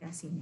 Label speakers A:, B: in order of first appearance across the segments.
A: klasifikasinya.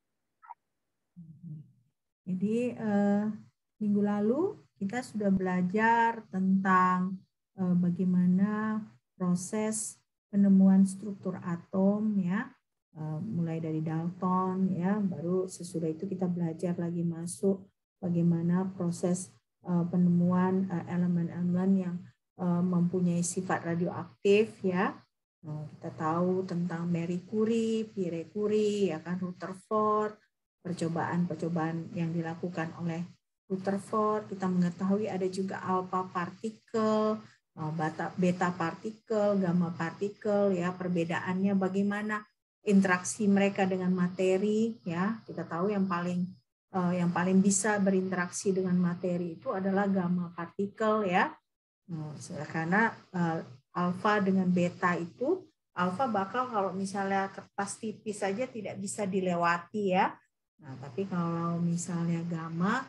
A: Jadi minggu lalu kita sudah belajar tentang bagaimana proses penemuan struktur atom ya, mulai dari Dalton ya, baru sesudah itu kita belajar lagi masuk bagaimana proses penemuan elemen-elemen yang mempunyai sifat radioaktif ya. Kita tahu tentang Marie Curie, Pierre Curie, ya kan, Rutherford, percobaan-percobaan yang dilakukan oleh Rutherford. Kita mengetahui ada juga alpha partikel, beta partikel, gamma partikel ya, perbedaannya bagaimana interaksi mereka dengan materi ya. Kita tahu yang paling bisa berinteraksi dengan materi itu adalah gamma partikel ya. Karena alfa dengan beta itu, alfa bakal kalau misalnya kertas tipis saja tidak bisa dilewati ya. Nah, tapi kalau misalnya gamma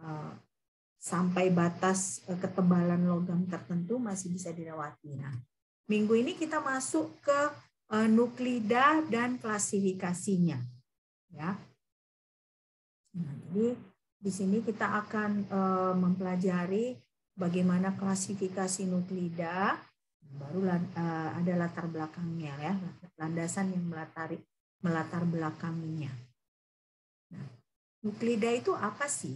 A: sampai batas ketebalan logam tertentu masih bisa dilewati. Nah, minggu ini kita masuk ke nuklida dan klasifikasinya. Ya. Nah, jadi di sini kita akan mempelajari bagaimana klasifikasi nuklida. Baru ada latar belakangnya ya, landasan yang melatar belakanginya. Nah, nuklida itu apa sih?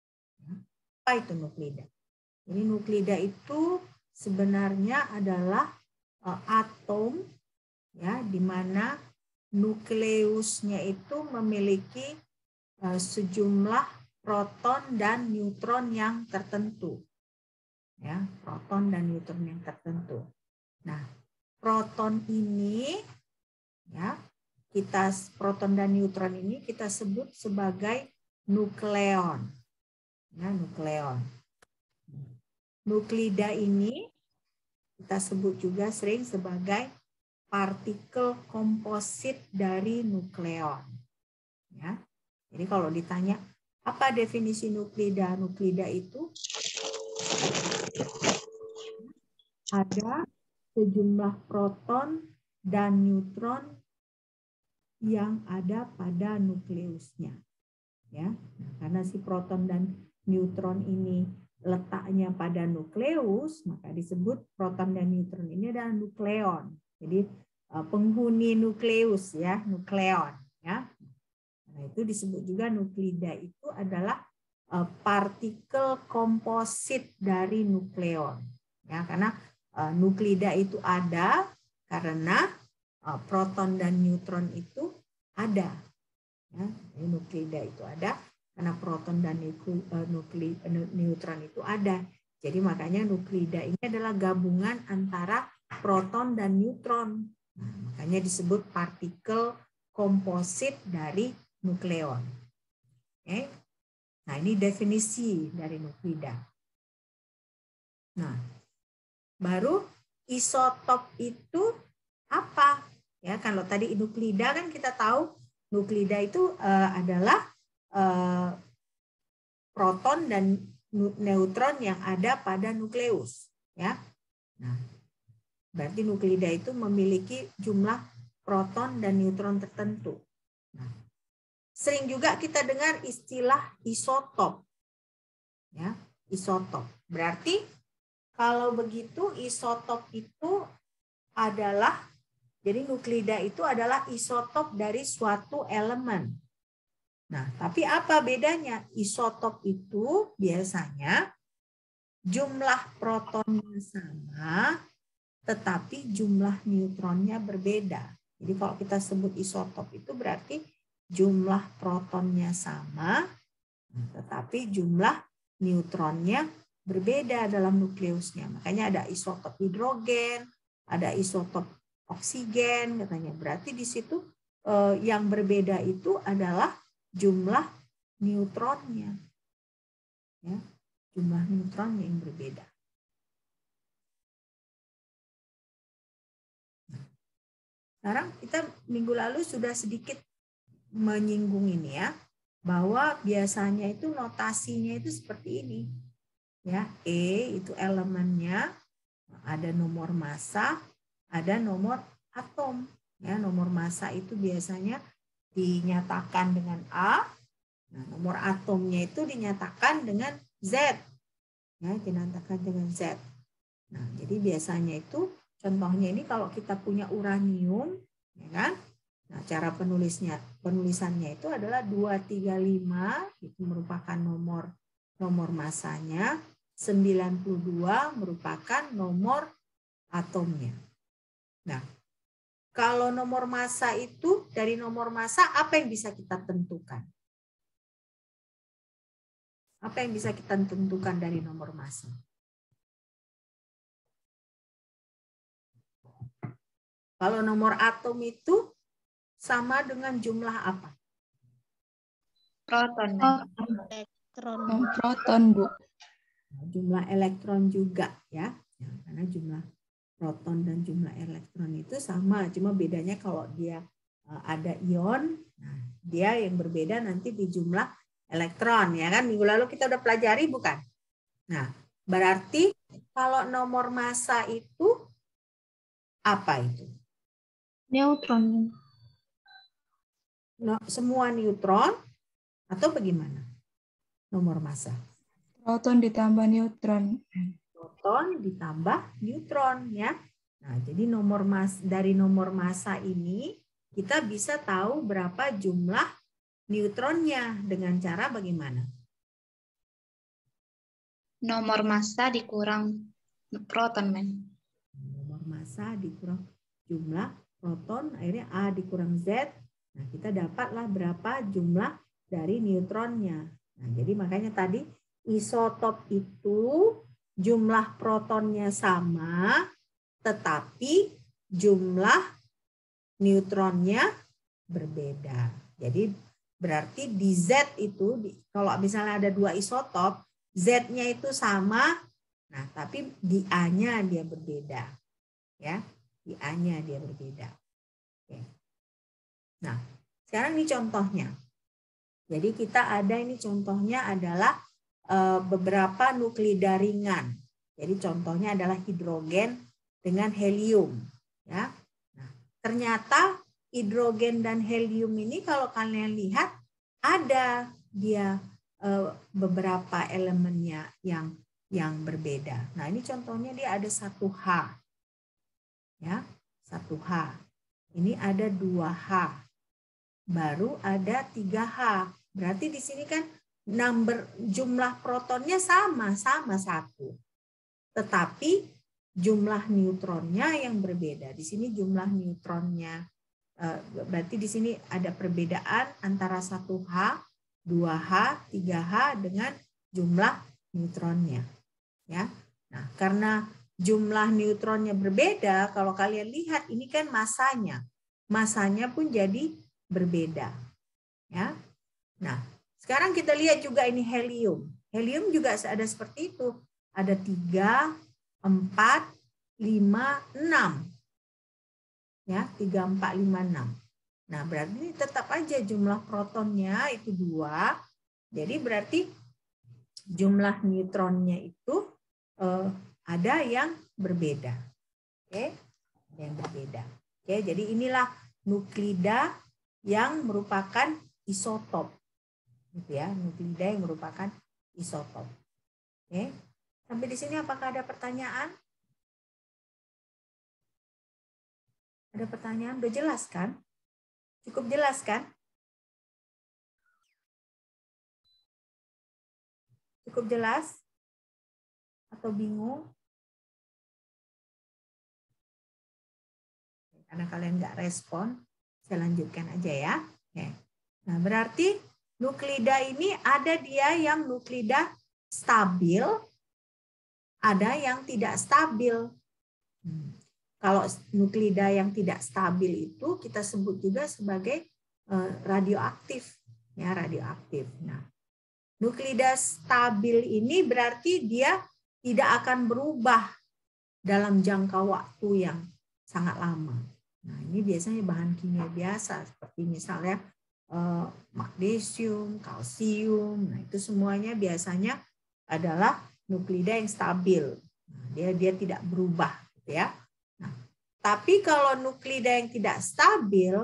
A: Apa itu nuklida? Jadi nuklida itu sebenarnya adalah atom ya, di mana nukleusnya itu memiliki sejumlah proton dan neutron yang tertentu. Ya, proton dan neutron yang tertentu. Nah, proton ini ya, proton dan neutron ini kita sebut sebagai nukleon. Ya, nukleon. Nuklida ini kita sebut juga sering sebagai partikel komposit dari nukleon. Ya. Jadi kalau ditanya apa definisi nuklida? Nuklida itu ada sejumlah proton dan neutron yang ada pada nukleusnya. Ya, nah, karena si proton dan neutron ini letaknya pada nukleus, maka disebut proton dan neutron ini adalah nukleon. Jadi penghuni nukleus ya, nukleon ya. Nah, itu disebut juga nuklida, itu adalah partikel komposit dari nukleon. Ya, karena nuklida itu ada karena proton dan neutron itu ada. Ya, nuklida itu ada karena proton dan neutron itu ada. Jadi makanya nuklida ini adalah gabungan antara proton dan neutron. Nah, makanya disebut partikel komposit dari nukleon. Oke. Nah, ini definisi dari nuklida. Nah, baru isotop itu apa? Ya, kalau tadi nuklida kan kita tahu nuklida itu adalah proton dan neutron yang ada pada nukleus, ya. Nah, berarti nuklida itu memiliki jumlah proton dan neutron tertentu. Nah, sering juga kita dengar istilah isotop, ya, isotop. Berarti kalau begitu isotop itu adalah, jadi nuklida itu adalah isotop dari suatu elemen. Nah, tapi apa bedanya? Isotop itu biasanya jumlah protonnya sama, tetapi jumlah neutronnya berbeda. Jadi kalau kita sebut isotop itu berarti jumlah protonnya sama, tetapi jumlah neutronnya berbeda dalam nukleusnya. Makanya ada isotop hidrogen, ada isotop oksigen katanya. Berarti di situ yang berbeda itu adalah jumlah neutronnya. Ya, jumlah neutronnya yang berbeda. Sekarang kita minggu lalu sudah sedikit menyinggung ini ya, bahwa biasanya itu notasinya itu seperti ini. Ya, E itu elemennya, ada nomor massa, ada nomor atom. Ya, nomor massa itu biasanya dinyatakan dengan A. Nah, nomor atomnya itu dinyatakan dengan Z. Ya, dinyatakan dengan Z. Nah, jadi biasanya itu contohnya ini kalau kita punya uranium, ya kan? Nah, cara penulisannya itu adalah 235, itu merupakan nomor masanya, 92 merupakan nomor atomnya. Nah, kalau nomor massa itu, dari nomor massa apa yang bisa kita tentukan? Apa yang bisa kita tentukan dari nomor massa? Kalau nomor atom itu sama dengan jumlah apa?
B: Proton.
C: Elektron.
D: Proton, Bu.
A: Jumlah elektron juga ya. Karena jumlah proton dan jumlah elektron itu sama, cuma bedanya kalau dia ada ion, nah dia yang berbeda nanti di jumlah elektron, ya kan? Minggu lalu kita udah pelajari bukan? Nah, berarti kalau nomor massa itu apa itu?
B: Neutron.
A: Semua neutron atau bagaimana? Nomor massa.
D: Proton ditambah neutron.
A: Proton ditambah neutron ya. Nah, jadi dari nomor massa ini kita bisa tahu berapa jumlah neutronnya dengan cara bagaimana?
B: Nomor massa dikurang proton, men.
A: Nomor massa dikurang jumlah proton, akhirnya A dikurang Z. Nah, kita dapatlah berapa jumlah dari neutronnya. Nah, jadi makanya tadi isotop itu jumlah protonnya sama, tetapi jumlah neutronnya berbeda. Jadi berarti di Z itu, kalau misalnya ada dua isotop, Z-nya itu sama, nah tapi di A-nya dia berbeda. Ya, di A-nya dia berbeda. Oke. Nah, sekarang ini contohnya. Jadi kita ada ini contohnya adalah beberapa nuklida ringan. Jadi contohnya adalah hidrogen dengan helium. Ya. Nah, ternyata hidrogen dan helium ini kalau kalian lihat ada dia beberapa elemennya yang berbeda. Nah, ini contohnya dia ada 1H. Ya, 1H. Ini ada 2H. Baru ada 3H. Berarti di sini kan jumlah protonnya sama 1. Tetapi jumlah neutronnya yang berbeda. Di sini jumlah neutronnya berarti di sini ada perbedaan antara 1H, 2H, 3H dengan jumlah neutronnya. Ya. Nah, karena jumlah neutronnya berbeda, kalau kalian lihat ini kan masanya. Masanya pun jadi berbeda. Ya. Nah, sekarang kita lihat juga ini helium. Helium juga ada seperti itu. Ada 3, 4, 5, 6. Ya, 3, 4, 5, 6. Nah, berarti tetap aja jumlah protonnya itu 2. Jadi berarti jumlah neutronnya itu ada yang berbeda. Oke, ada yang berbeda. Oke, jadi inilah nuklida yang merupakan isotop. Gitu ya, nuklida yang merupakan isotop. Oke. Sampai di sini apakah ada pertanyaan? Ada pertanyaan? Udah jelas kan? Cukup jelas kan? Cukup jelas? Atau bingung? Karena kalian nggak respon, saya lanjutkan aja ya. Oke. Nah, berarti nuklida ini ada dia yang nuklida stabil, ada yang tidak stabil. Kalau nuklida yang tidak stabil itu kita sebut juga sebagai radioaktif, ya radioaktif. Nah, nuklida stabil ini berarti dia tidak akan berubah dalam jangka waktu yang sangat lama. Nah, ini biasanya bahan kimia biasa seperti misalnya magnesium, kalsium. Nah, itu semuanya biasanya adalah nuklida yang stabil. Nah, dia tidak berubah, gitu ya. Nah, tapi kalau nuklida yang tidak stabil,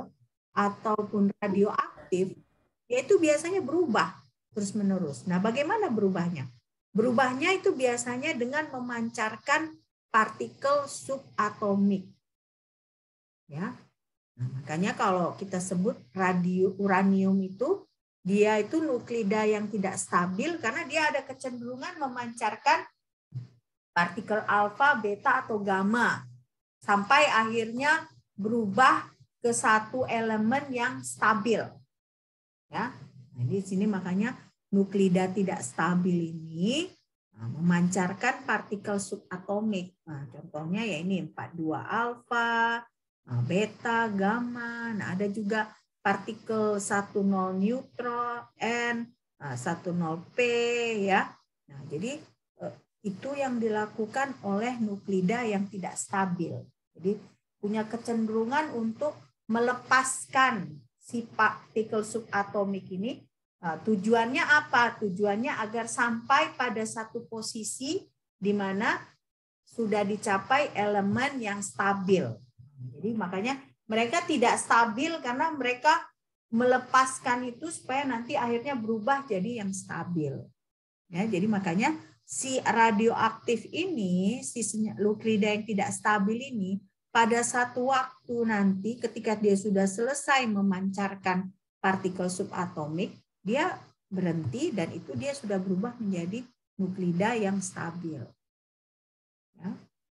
A: ataupun radioaktif, yaitu biasanya berubah terus-menerus. Nah, bagaimana berubahnya? Berubahnya itu biasanya dengan memancarkan partikel subatomik. Ya. Nah, makanya kalau kita sebut uranium itu, dia itu nuklida yang tidak stabil karena dia ada kecenderungan memancarkan partikel alfa, beta, atau gamma. Sampai akhirnya berubah ke satu elemen yang stabil. Ya. Nah, di sini makanya nuklida tidak stabil ini memancarkan partikel subatomik. Nah, contohnya ya ini 42 alfa, beta, gamma. Nah, ada juga partikel 10 neutron, N, 10P ya. Nah, jadi itu yang dilakukan oleh nuklida yang tidak stabil. Jadi punya kecenderungan untuk melepaskan si partikel subatomik ini. Tujuannya apa? Tujuannya agar sampai pada satu posisi di mana sudah dicapai elemen yang stabil. Jadi makanya mereka tidak stabil karena mereka melepaskan itu supaya nanti akhirnya berubah jadi yang stabil. Ya, jadi makanya si radioaktif ini, si nuklida yang tidak stabil ini, pada satu waktu nanti ketika dia sudah selesai memancarkan partikel subatomik, dia berhenti dan itu dia sudah berubah menjadi nuklida yang stabil. Ya.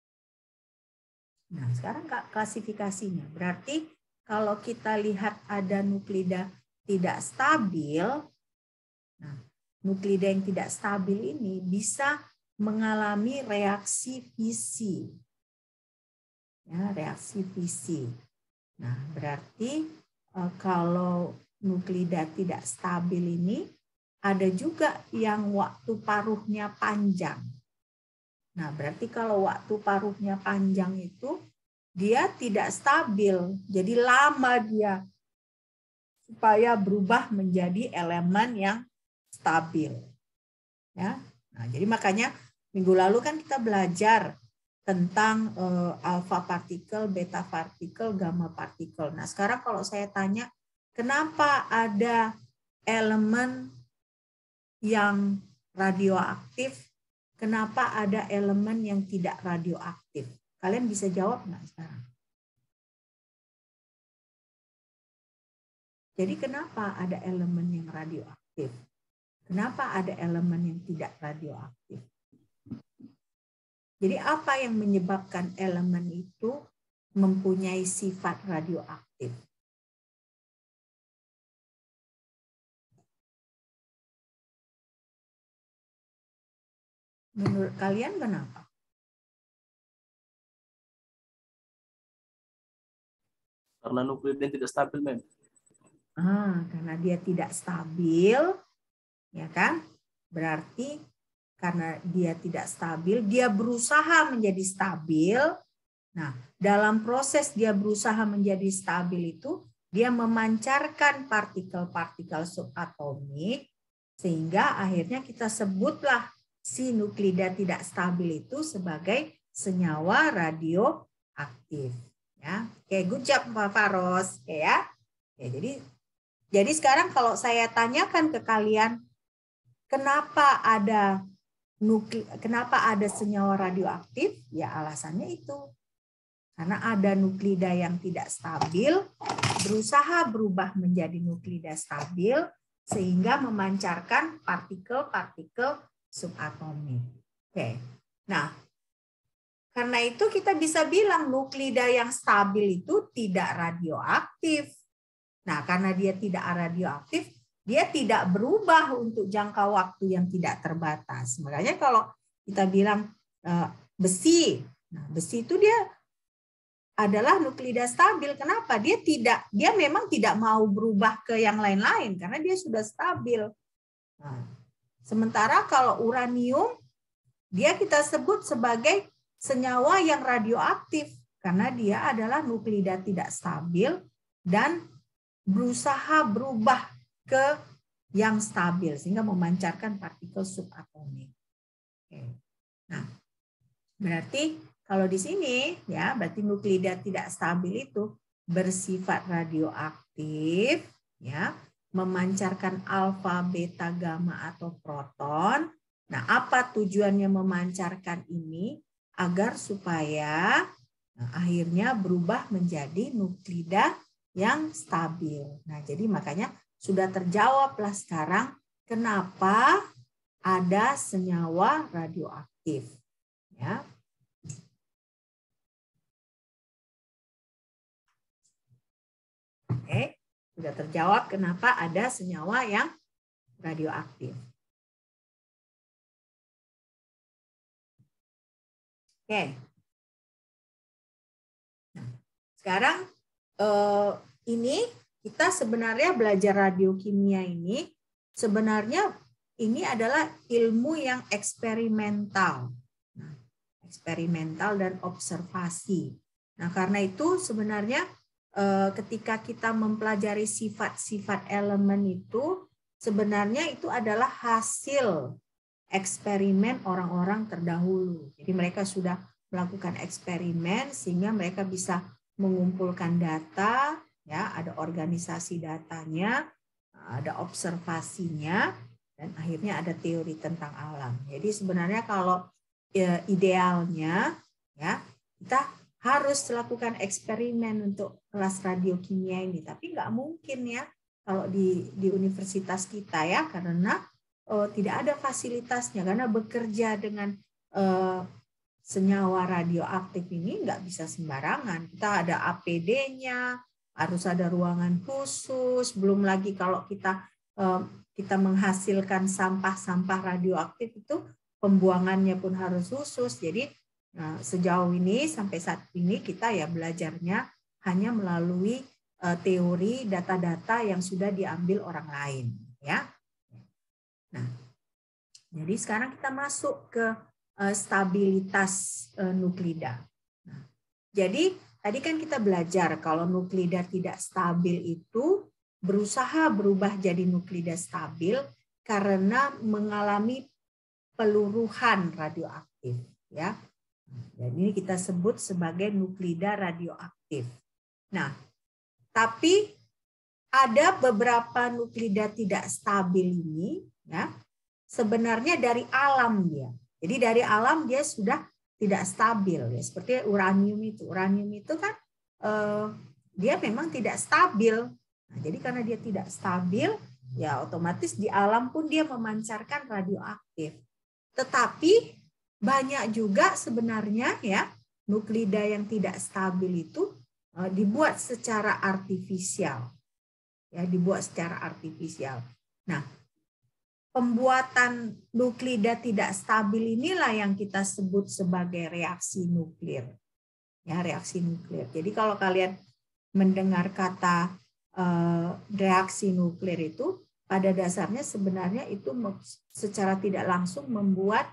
A: Nah, sekarang klasifikasinya. Berarti kalau kita lihat ada nuklida tidak stabil, nah, nuklida yang tidak stabil ini bisa mengalami reaksi fisi. Ya, reaksi fisi. Nah, berarti kalau nuklida tidak stabil ini ada juga yang waktu paruhnya panjang. Nah, berarti kalau waktu paruhnya panjang itu dia tidak stabil, jadi lama dia supaya berubah menjadi elemen yang stabil. Ya. Nah, jadi makanya minggu lalu kan kita belajar tentang alfa partikel, beta partikel, gamma partikel. Nah, sekarang kalau saya tanya, kenapa ada elemen yang radioaktif, kenapa ada elemen yang tidak radioaktif? Kalian bisa jawab nggak sekarang? Jadi kenapa ada elemen yang radioaktif? Kenapa ada elemen yang tidak radioaktif? Jadi apa yang menyebabkan elemen itu mempunyai sifat radioaktif? Menurut kalian kenapa?
C: Karena nuklida tidak stabil, Mem.
A: Karena dia tidak stabil, ya kan? Berarti karena dia tidak stabil, dia berusaha menjadi stabil. Nah, dalam proses dia berusaha menjadi stabil itu, dia memancarkan partikel-partikel subatomik, sehingga akhirnya kita sebutlah si nuklida tidak stabil itu sebagai senyawa radioaktif. Ya, oke, good job Pak Faros, ya. Ya, jadi sekarang kalau saya tanyakan ke kalian, kenapa ada senyawa radioaktif? Ya alasannya itu. Karena ada nuklida yang tidak stabil, berusaha berubah menjadi nuklida stabil, sehingga memancarkan partikel-partikel subatomik. Oke. Nah, karena itu kita bisa bilang nuklida yang stabil itu tidak radioaktif. Nah, karena dia tidak radioaktif, dia tidak berubah untuk jangka waktu yang tidak terbatas. Makanya kalau kita bilang besi, nah, besi itu dia adalah nuklida stabil. Kenapa? Dia memang tidak mau berubah ke yang lain-lain karena dia sudah stabil. Nah, sementara kalau uranium, dia kita sebut sebagai senyawa yang radioaktif karena dia adalah nuklida tidak stabil dan berusaha berubah ke yang stabil sehingga memancarkan partikel subatomik. Oke. Nah, berarti kalau di sini ya berarti nuklida tidak stabil itu bersifat radioaktif radioaktif, ya, memancarkan alfa, beta, gamma atau proton. Nah, apa tujuannya memancarkan ini? Agar supaya akhirnya berubah menjadi nuklida yang stabil. Nah, jadi makanya sudah terjawablah sekarang kenapa ada senyawa radioaktif. Ya. Oke, sudah terjawab kenapa ada senyawa yang radioaktif. Oke. Nah, sekarang ini kita sebenarnya belajar radiokimia ini sebenarnya ini adalah ilmu yang eksperimental. Nah, eksperimental dan observasi. Nah, karena itu sebenarnya ketika kita mempelajari sifat-sifat elemen itu, sebenarnya itu adalah hasil eksperimen orang-orang terdahulu. Jadi mereka sudah melakukan eksperimen sehingga mereka bisa mengumpulkan data, ya, ada organisasi datanya, ada observasinya, dan akhirnya ada teori tentang alam. Jadi sebenarnya kalau idealnya, ya, kita harus melakukan eksperimen untuk kelas radiokimia ini, tapi nggak mungkin ya kalau di universitas kita ya, karena tidak ada fasilitasnya, karena bekerja dengan senyawa radioaktif ini nggak bisa sembarangan. Kita ada APD-nya, harus ada ruangan khusus, belum lagi kalau kita menghasilkan sampah-sampah radioaktif itu pembuangannya pun harus khusus. Jadi sejauh ini sampai saat ini kita ya belajarnya hanya melalui teori data-data yang sudah diambil orang lain, ya. Nah, jadi sekarang kita masuk ke stabilitas nuklida. Nah, jadi tadi kan kita belajar kalau nuklida tidak stabil itu berusaha berubah jadi nuklida stabil karena mengalami peluruhan radioaktif, ya. Dan ini kita sebut sebagai nuklida radioaktif. Nah, tapi ada beberapa nuklida tidak stabil ini, ya, sebenarnya dari alam dia. Jadi dari alam dia sudah tidak stabil, ya. Seperti uranium itu. Uranium itu kan dia memang tidak stabil. Nah, jadi karena dia tidak stabil, ya otomatis di alam pun dia memancarkan radioaktif. Tetapi banyak juga sebenarnya ya nuklida yang tidak stabil itu dibuat secara artifisial. Ya, dibuat secara artifisial. Nah, pembuatan nuklida tidak stabil inilah yang kita sebut sebagai reaksi nuklir. Ya, reaksi nuklir. Jadi kalau kalian mendengar kata reaksi nuklir itu pada dasarnya sebenarnya itu secara tidak langsung membuat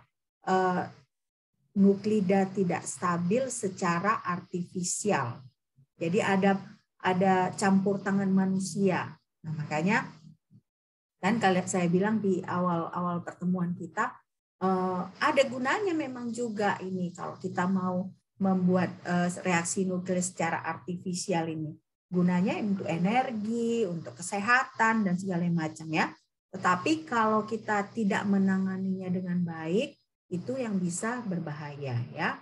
A: nuklida tidak stabil secara artifisial. Jadi ada campur tangan manusia. Nah, makanya kan kalian saya bilang di awal pertemuan kita ada gunanya memang juga ini kalau kita mau membuat reaksi nuklir secara artifisial ini. Gunanya untuk energi, untuk kesehatan dan segala macam ya. Tetapi kalau kita tidak menanganinya dengan baik, itu yang bisa berbahaya ya.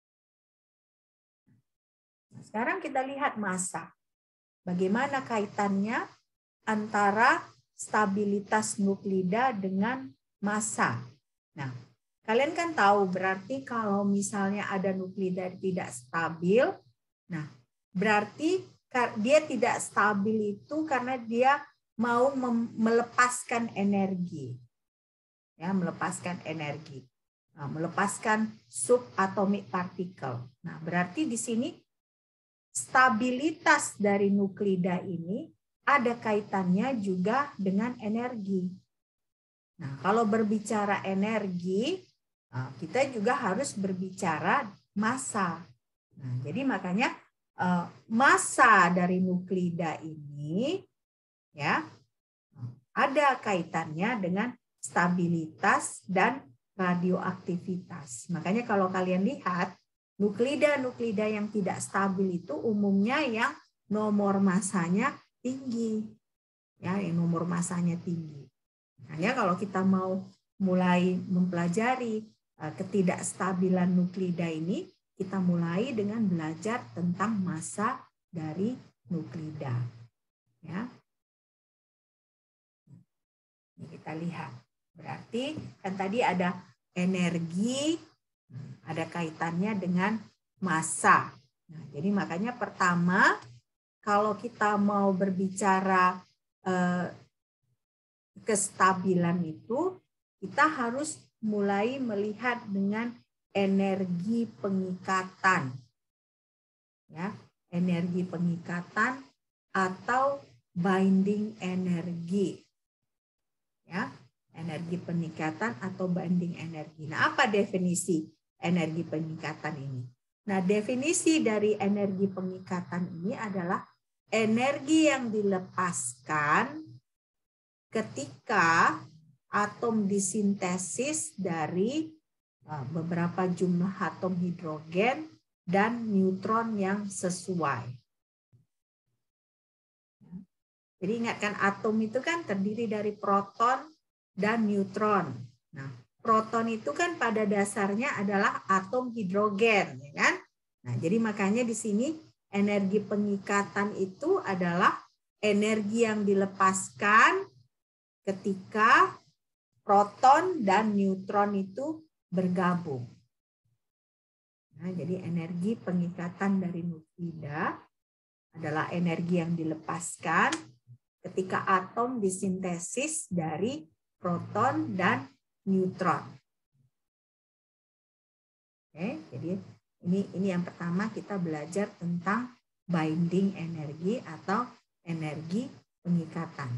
A: Nah, sekarang kita lihat massa. Bagaimana kaitannya antara stabilitas nuklida dengan massa. Nah, kalian kan tahu berarti kalau misalnya ada nuklida tidak stabil, nah berarti dia tidak stabil itu karena dia mau melepaskan energi. Ya, melepaskan energi. Nah, melepaskan subatomic particle. Nah, berarti di sini stabilitas dari nuklida ini ada kaitannya juga dengan energi. Nah, kalau berbicara energi, kita juga harus berbicara massa. Nah, jadi makanya massa dari nuklida ini ya ada kaitannya dengan stabilitas dan radioaktivitas. Makanya kalau kalian lihat nuklida yang tidak stabil itu umumnya yang nomor massanya tinggi, ya, yang nomor masanya tinggi. Hanya kalau kita mau mulai mempelajari ketidakstabilan nuklida ini, kita mulai dengan belajar tentang massa dari nuklida. Ya. Ini kita lihat. Berarti kan tadi ada energi, ada kaitannya dengan massa. Nah, jadi makanya pertama, kalau kita mau berbicara kestabilan itu, kita harus mulai melihat dengan energi pengikatan. Ya, energi pengikatan atau binding energi. Ya, energi pengikatan atau binding energi. Nah, apa definisi energi pengikatan ini? Nah, definisi dari energi pengikatan ini adalah energi yang dilepaskan ketika atom disintesis dari beberapa jumlah atom hidrogen dan neutron yang sesuai. Jadi ingatkan, atom itu kan terdiri dari proton dan neutron. Nah, proton itu kan pada dasarnya adalah atom hidrogen, ya kan? Nah, jadi makanya di sini energi pengikatan itu adalah energi yang dilepaskan ketika proton dan neutron itu bergabung. Nah, jadi energi pengikatan dari nuklida adalah energi yang dilepaskan ketika atom disintesis dari proton dan neutron. Oke, jadi ini yang pertama, kita belajar tentang binding energi atau energi pengikatan.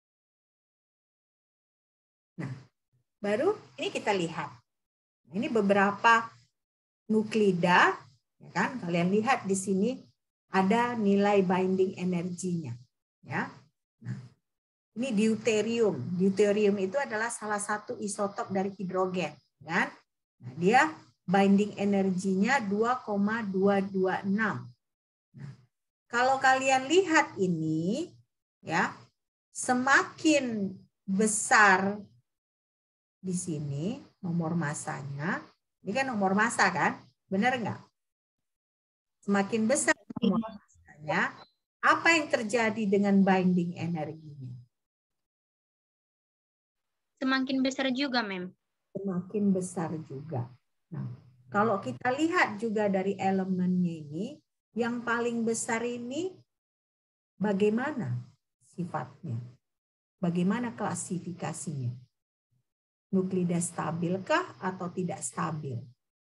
A: Nah, baru ini kita lihat. Ini beberapa nuklida, ya kan? Kalian lihat di sini ada nilai binding energinya, ya. Nah, ini deuterium. Deuterium itu adalah salah satu isotop dari hidrogen, kan? Nah, dia binding energinya 2,226. Nah, kalau kalian lihat ini, ya, semakin besar di sini nomor massanya, ini kan nomor massa kan, benar nggak? Semakin besar nomor massanya, apa yang terjadi dengan binding energinya?
B: Semakin besar juga, Mem.
A: Semakin besar juga. Nah, kalau kita lihat juga dari elemennya ini, yang paling besar ini bagaimana sifatnya? Bagaimana klasifikasinya? Nuklida stabilkah atau tidak stabil?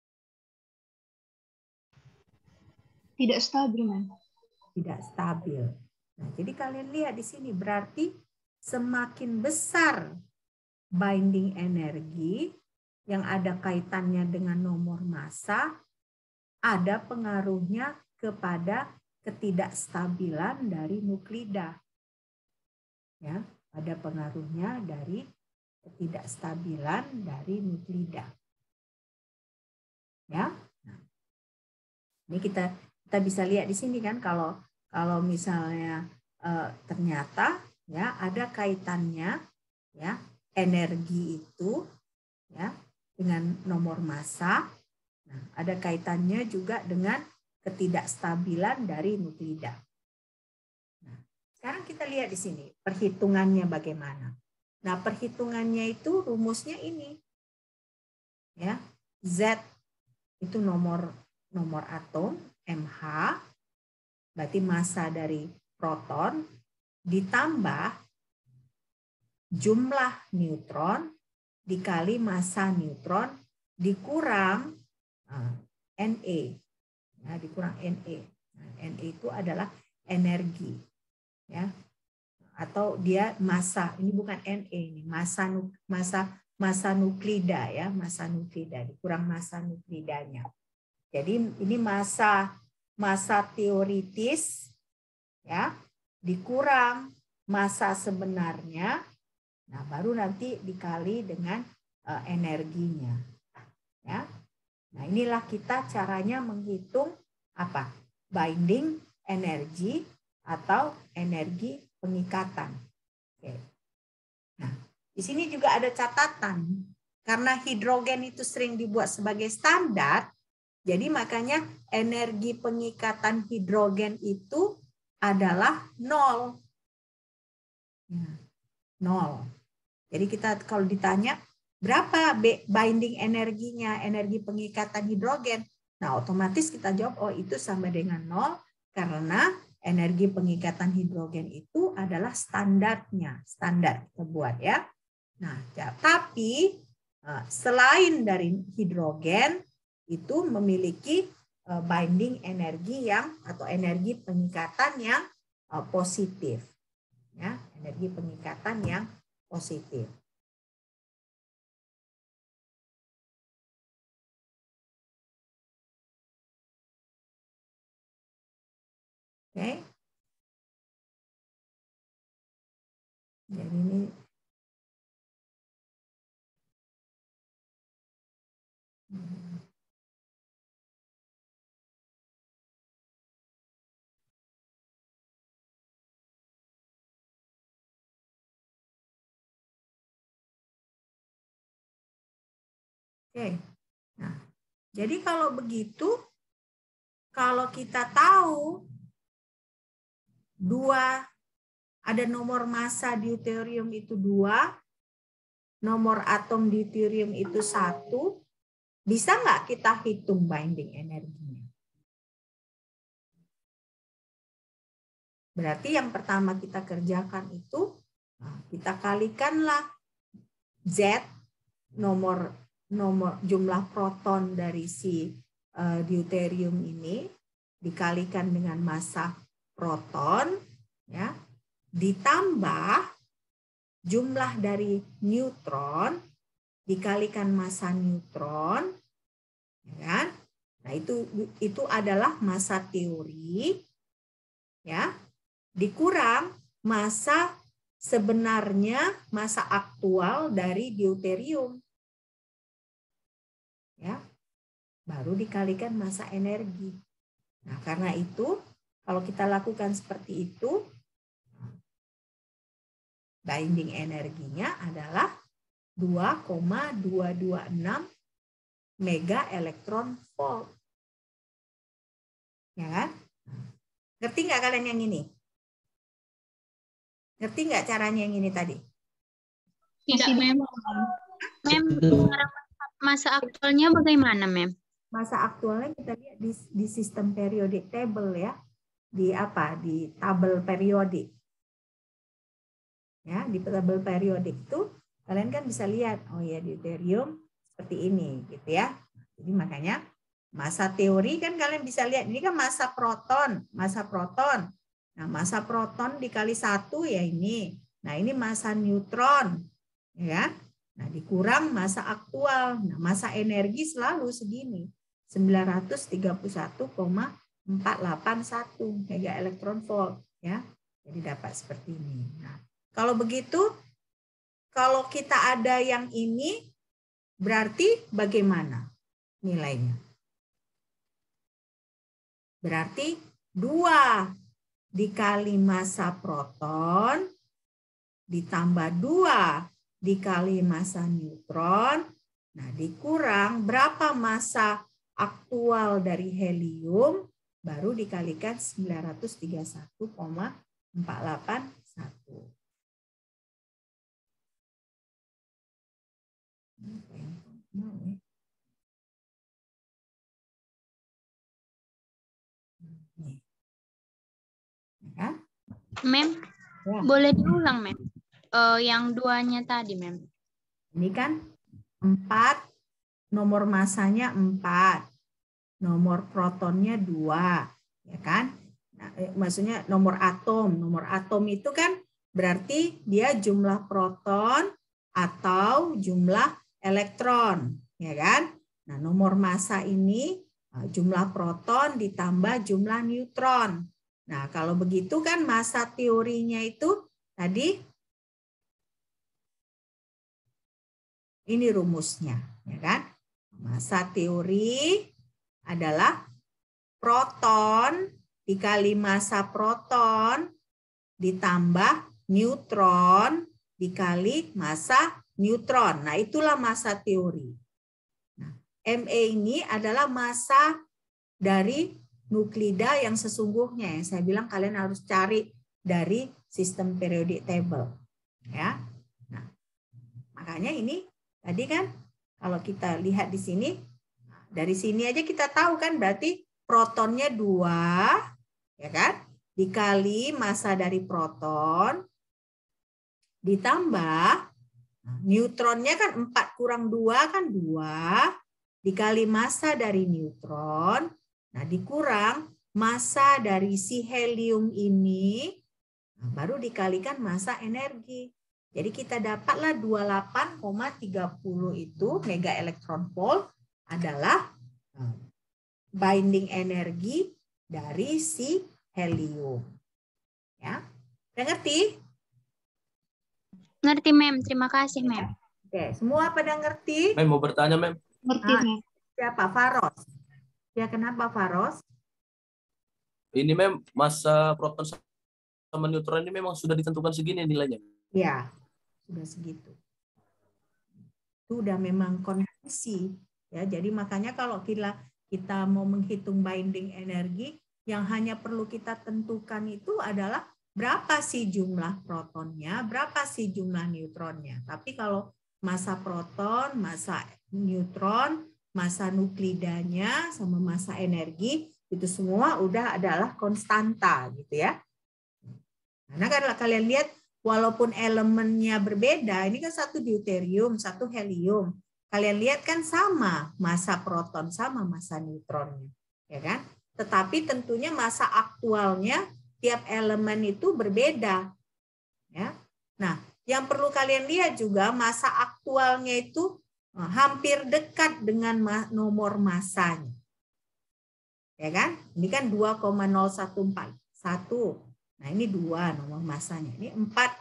D: Tidak stabil, Mem.
A: Tidak stabil. Nah, jadi kalian lihat di sini, berarti semakin besar binding energi yang ada kaitannya dengan nomor massa, ada pengaruhnya kepada ketidakstabilan dari nuklida. Ya, ada pengaruhnya dari ketidakstabilan dari nuklida. Ya. Nah, ini kita bisa lihat di sini kan, kalau misalnya ternyata ya ada kaitannya, ya, energi itu, ya, dengan nomor massa. Nah, ada kaitannya juga dengan ketidakstabilan dari nuklida. Nah, sekarang kita lihat di sini perhitungannya bagaimana. Nah, perhitungannya itu rumusnya ini, ya, Z itu nomor atom, MH berarti massa dari proton ditambah jumlah neutron dikali massa neutron dikurang Ne, ya, dikurang Ne. Nah, Ne itu adalah energi, ya, atau dia massa. Ini bukan Ne, ini massa nuklida, ya, massa nuklida dikurang massa nuklidanya. Jadi ini massa teoritis, ya, dikurang massa sebenarnya. Nah, baru nanti dikali dengan energinya, ya. Nah, inilah kita caranya menghitung apa? Binding energi atau energi pengikatan. Oke. Nah, di sini juga ada catatan. Karena hidrogen itu sering dibuat sebagai standar, jadi makanya energi pengikatan hidrogen itu adalah 0. Ya, 0. Jadi kita kalau ditanya berapa binding energinya, energi pengikatan hidrogen, nah otomatis kita jawab, oh itu sama dengan 0 karena energi pengikatan hidrogen itu adalah standarnya, standar kita buat ya. Nah, tapi selain dari hidrogen itu memiliki binding energi yang atau energi pengikatan yang positif, ya, energi pengikatan yang positif. Oke. Jadi ini oke. Nah, jadi kalau begitu, kalau kita tahu ada nomor massa deuterium itu 2, nomor atom deuterium itu 1, bisa nggak kita hitung binding energinya? Berarti yang pertama kita kerjakan itu, kita kalikanlah Z, nomor jumlah proton dari si deuterium ini, dikalikan dengan massa proton, ya, ditambah jumlah dari neutron dikalikan massa neutron, ya kan? Nah itu adalah massa teori, ya, dikurang massa sebenarnya, massa aktual dari deuterium, ya, baru dikalikan massa energi. Nah karena itu kalau kita lakukan seperti itu, binding energinya adalah 2,226 mega elektron volt. Ya kan? Ngerti nggak kalian yang ini? Ngerti nggak caranya yang ini tadi?
B: Tidak, Mem. Mem, masa aktualnya bagaimana, Mem?
A: Masa aktualnya kita lihat di sistem periodic table ya. Di tabel periodik. Ya, di tabel periodik itu kalian kan bisa lihat, oh ya deuterium seperti ini gitu ya. Jadi makanya massa teori kan kalian bisa lihat, ini kan massa proton. Nah, massa proton dikali 1 ya ini. Nah, ini massa neutron, ya. Nah, dikurang massa aktual. Nah, massa energi selalu segini. 931,481 mega elektron volt, ya. Jadi dapat seperti ini. Nah, kalau begitu, kalau kita ada yang ini, berarti bagaimana nilainya? Berarti 2 dikali massa proton ditambah 2 dikali massa neutron. Nah, dikurang berapa massa aktual dari helium, baru dikalikan 931,481. Ya.
B: Mem,
A: Ya.
B: boleh diulang, Mem? Yang 2-nya tadi, Mem.
A: Ini kan 4, nomor massanya 4, nomor protonnya 2, ya kan? Nah, maksudnya nomor atom itu kan berarti dia jumlah proton atau jumlah elektron, ya kan? Nah, nomor massa ini jumlah proton ditambah jumlah neutron. Nah, kalau begitu kan massa teorinya itu tadi ini rumusnya, ya kan? Massa teori adalah proton dikali massa proton ditambah neutron dikali massa neutron. Nah, itulah massa teori. Nah, Ma ini adalah massa dari nuklida yang sesungguhnya. Yang saya bilang kalian harus cari dari sistem periodic table. Ya. Nah, makanya ini tadi kan kalau kita lihat di sini, dari sini aja kita tahu kan berarti protonnya 2, ya kan? Dikali massa dari proton, ditambah neutronnya kan 4 kurang 2 kan 2, dikali massa dari neutron, nah dikurang massa dari si helium ini, nah, baru dikalikan massa energi. Jadi kita dapatlah 28,30 itu mega elektron volt adalah binding energi dari si helium. Ya, udah ngerti?
B: Ngerti, Mem. Terima kasih, Mem.
A: Oke, semua pada ngerti?
C: Mem mau bertanya, Mem.
D: Ngerti, Mem.
A: Siapa? Faros. Ya, kenapa Faros?
C: Ini Mem, massa proton sama neutron ini memang sudah ditentukan segini nilainya.
A: Ya, sudah segitu. Itu udah memang konvensi. Ya, jadi makanya kalau kita mau menghitung binding energi, yang hanya perlu kita tentukan itu adalah berapa sih jumlah protonnya, berapa sih jumlah neutronnya. Tapi kalau massa proton, massa neutron, massa nuklidanya, sama massa energi, itu semua udah adalah konstanta gitu ya. Karena kalau kalian lihat, walaupun elemennya berbeda, ini kan satu deuterium, satu helium. Kalian lihat kan sama massa proton sama massa neutronnya, ya kan? Tetapi tentunya massa aktualnya tiap elemen itu berbeda, ya. Nah, yang perlu kalian lihat juga massa aktualnya itu hampir dekat dengan nomor massanya, ya kan? Ini kan 2,0141. Nah, ini 2 nomor massanya. Ini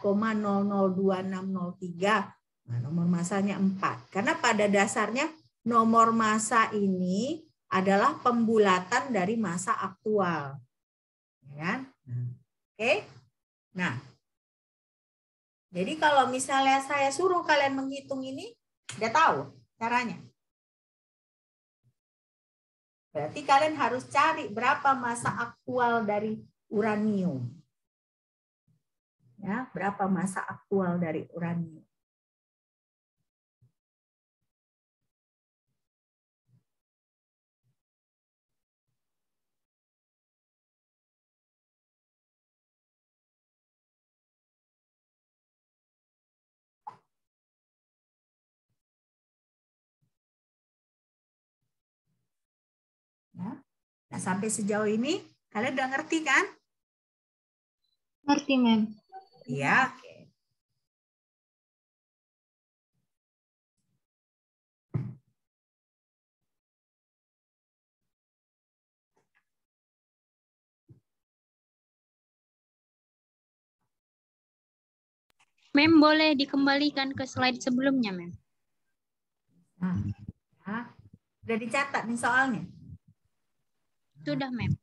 A: 4,002603. Nah, nomor massanya 4. Karena pada dasarnya nomor massa ini adalah pembulatan dari massa aktual. Ya kan? Oke. Nah, jadi kalau misalnya saya suruh kalian menghitung ini, udah tahu caranya. Berarti kalian harus cari berapa massa aktual dari uranium. Ya, berapa massa aktual dari uranium. Ya. Nah, sampai sejauh ini kalian udah ngerti kan?
D: Ngerti, Mem.
A: Iya, oke.
B: Mem, boleh dikembalikan ke slide sebelumnya, Mem?
A: Nah, ya. Udah dicatat nih soalnya.
B: Sudah, Mem.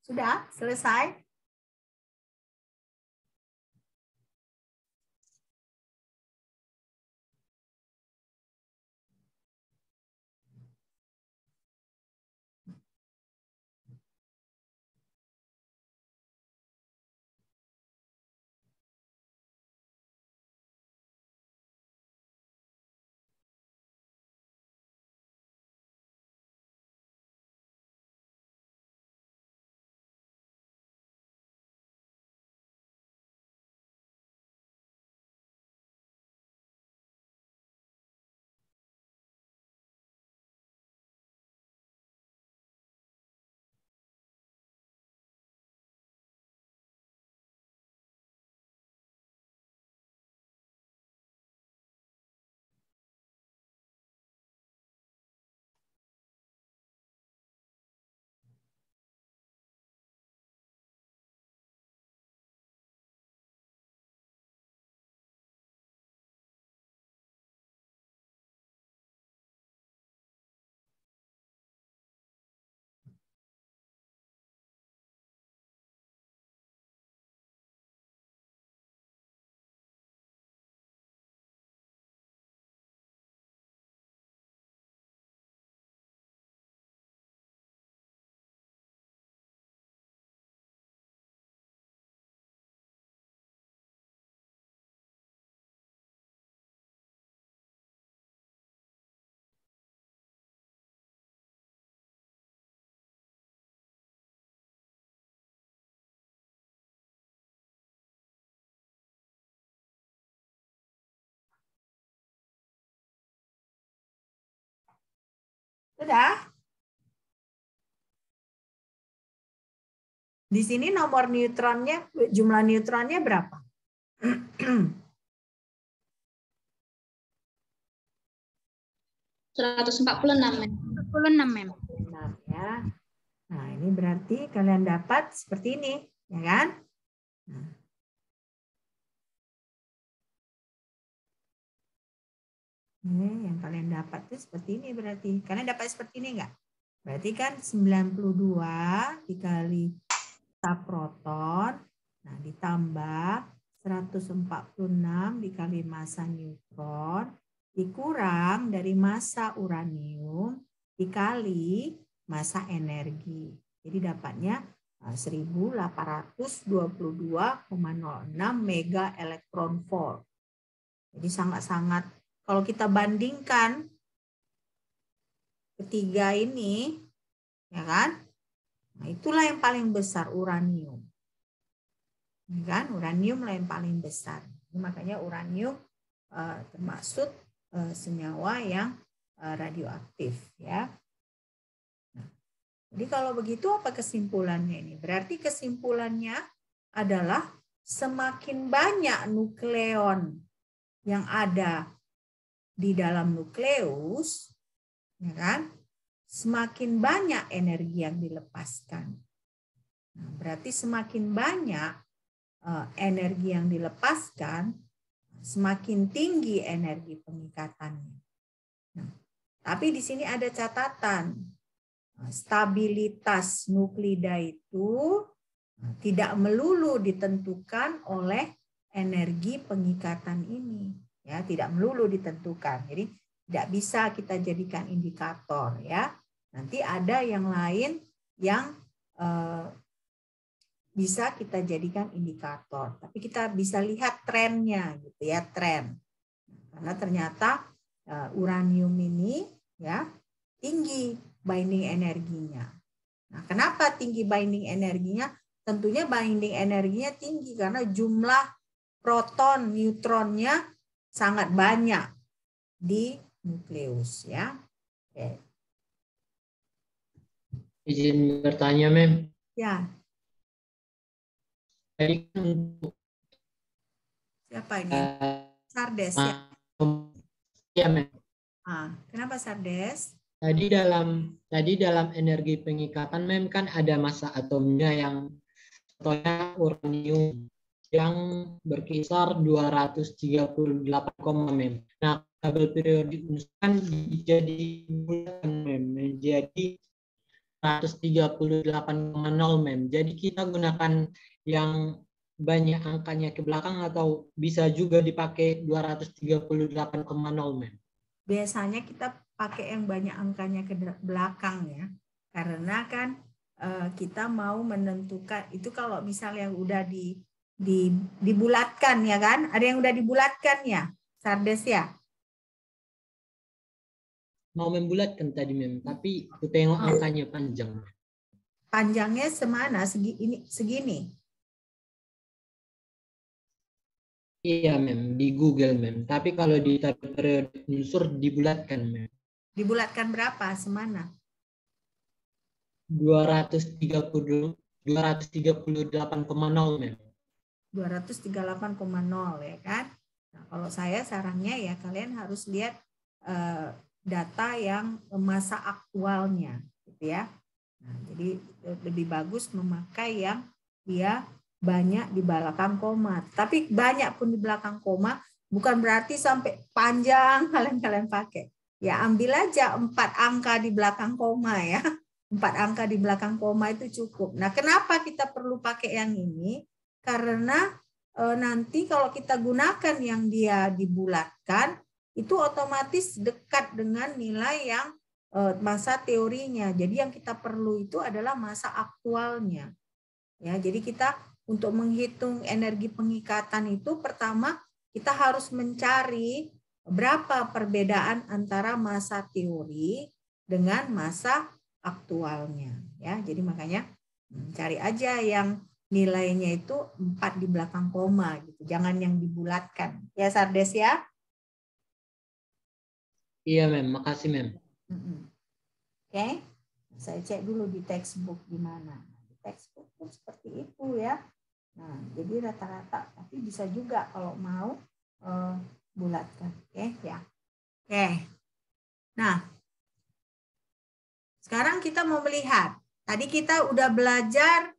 A: Sudah selesai? Sudah? Di sini nomor neutronnya, jumlah neutronnya berapa?
B: 146, Mem. 46, Mem.
A: 6 ya. Nah, ini berarti kalian dapat seperti ini, ya kan? Nah. Ini yang kalian dapat itu seperti ini berarti. Kalian dapat seperti ini enggak? Berarti kan 92 dikali massa proton, nah ditambah 146 dikali massa neutron, dikurang dari massa uranium, dikali massa energi. Jadi dapatnya 1822,06 mega elektron volt. Jadi sangat-sangat, kalau kita bandingkan ketiga ini, ya kan? Nah, itulah yang paling besar, uranium. Ya kan? Uranium lah yang paling besar. Makanya uranium termasuk senyawa yang radioaktif, ya. Nah, jadi kalau begitu apa kesimpulannya ini? Berarti kesimpulannya adalah semakin banyak nukleon yang ada di dalam nukleus, ya kan? Semakin banyak energi yang dilepaskan. Nah, berarti semakin banyak energi yang dilepaskan, semakin tinggi energi pengikatannya. Nah, tapi di sini ada catatan, stabilitas nuklida itu tidak melulu ditentukan oleh energi pengikatan ini, ya, tidak melulu ditentukan. Jadi tidak bisa kita jadikan indikator, ya. Nanti ada yang lain yang bisa kita jadikan indikator, tapi kita bisa lihat trennya, gitu ya, tren. Karena ternyata uranium ini, ya, tinggi binding energinya. Nah, kenapa tinggi binding energinya? Tentunya binding energinya tinggi karena jumlah proton, neutronnya sangat banyak di nukleus, ya. Oke.
E: Izin bertanya, Mem.
A: Ya.
E: Jadi untuk
A: Siapa ini? Sardes, ya.
E: Ya, Mem.
A: Kenapa Sardes?
E: Tadi dalam energi pengikatan, Mem, kan ada massa atomnya yang contohnya uranium yang berkisar 238, Mem. Nah, tabel periodik kan jadi bulan, Mem. Jadi 238,0 mem. Jadi kita gunakan yang banyak angkanya ke belakang atau bisa juga dipakai 238,0 mem.
A: Biasanya kita pakai yang banyak angkanya ke belakang ya. Karena kan kita mau menentukan itu kalau misalnya udah dibulatkan ya kan? Ada yang udah dibulatkan ya, Sardes ya?
E: Mau membulatkan tadi mem, tapi aku tengok angkanya panjang.
A: Panjangnya semana? Segini.
E: Iya mem, di Google mem. Tapi kalau di tabel periode unsur dibulatkan mem.
A: Dibulatkan berapa? Semana?
E: 238,0 mem.
A: 238,0 ya kan? Nah, kalau saya sarannya ya kalian harus lihat data yang masa aktualnya, gitu ya. Nah, jadi lebih bagus memakai yang dia banyak di belakang koma. Tapi banyak pun di belakang koma bukan berarti sampai panjang kalian pakai. Ya ambil aja 4 angka di belakang koma ya. 4 angka di belakang koma itu cukup. Nah, kenapa kita perlu pakai yang ini? Karena nanti kalau kita gunakan yang dia dibulatkan itu otomatis dekat dengan nilai yang masa teorinya. Jadi yang kita perlu itu adalah masa aktualnya. Ya, jadi kita untuk menghitung energi pengikatan itu pertama kita harus mencari berapa perbedaan antara masa teori dengan masa aktualnya. Ya, jadi makanya cari aja yang nilainya itu 4 di belakang koma gitu. Jangan yang dibulatkan. Ya Sardes ya?
E: Iya mem, makasih mem.
A: Oke, saya cek dulu di textbook gimana. Di textbook pun seperti itu ya. Nah, jadi rata-rata, tapi bisa juga kalau mau bulatkan. Oke, ya. Oke. Nah, sekarang kita mau melihat. Tadi kita udah belajar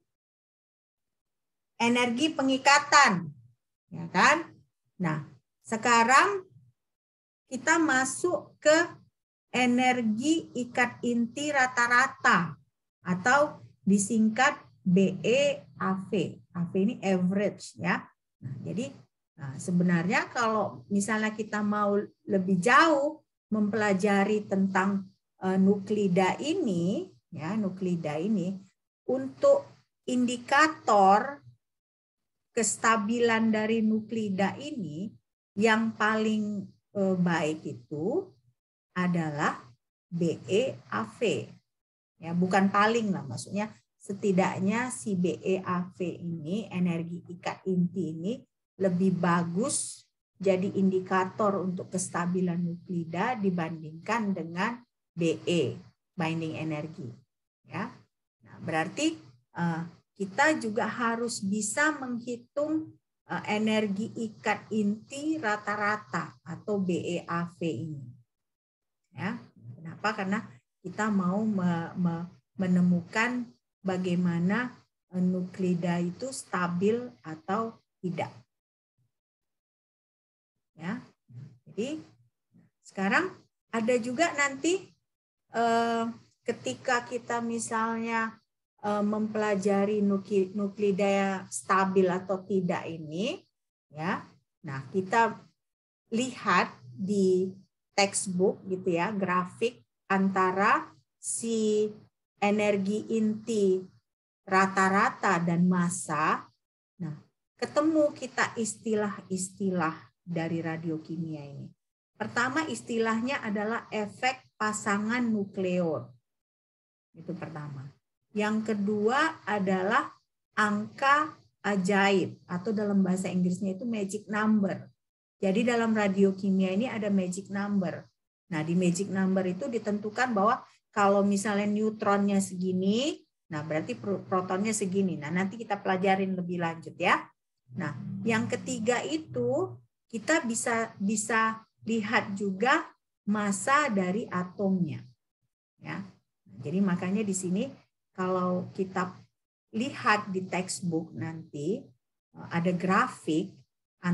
A: energi pengikatan, ya kan? Nah, sekarang kita masuk ke energi ikat inti rata-rata atau disingkat BEAV. AV ini average ya. Nah, jadi sebenarnya kalau misalnya kita mau lebih jauh mempelajari tentang nuklida ini, ya nuklida ini, untuk indikator kestabilan dari nuklida ini yang paling baik itu adalah BEAV. Ya, bukan paling lah, maksudnya setidaknya si BEAV ini, energi ikat inti ini lebih bagus jadi indikator untuk kestabilan nuklida dibandingkan dengan BE, binding energy. Ya. Nah, berarti kita juga harus bisa menghitung energi ikat inti rata-rata atau BEAV ini. Ya, kenapa? Karena kita mau menemukan bagaimana nuklida itu stabil atau tidak. Ya, jadi sekarang ada juga nanti ketika kita misalnya mempelajari nuklida stabil atau tidak ini, ya. Nah, kita lihat di textbook gitu ya, grafik antara si energi inti rata-rata dan massa. Nah, ketemu kita istilah-istilah dari radiokimia ini. Pertama istilahnya adalah efek pasangan nukleon. Itu pertama. Yang kedua adalah angka ajaib atau dalam bahasa Inggrisnya itu magic number. Jadi dalam radiokimia ini ada magic number. Nah, di magic number itu ditentukan bahwa kalau misalnya neutronnya segini, nah berarti protonnya segini. Nah, nanti kita pelajarin lebih lanjut ya. Nah, yang ketiga itu kita bisa lihat juga massa dari atomnya. Ya. Jadi makanya di sini kalau kita lihat di textbook nanti ada grafik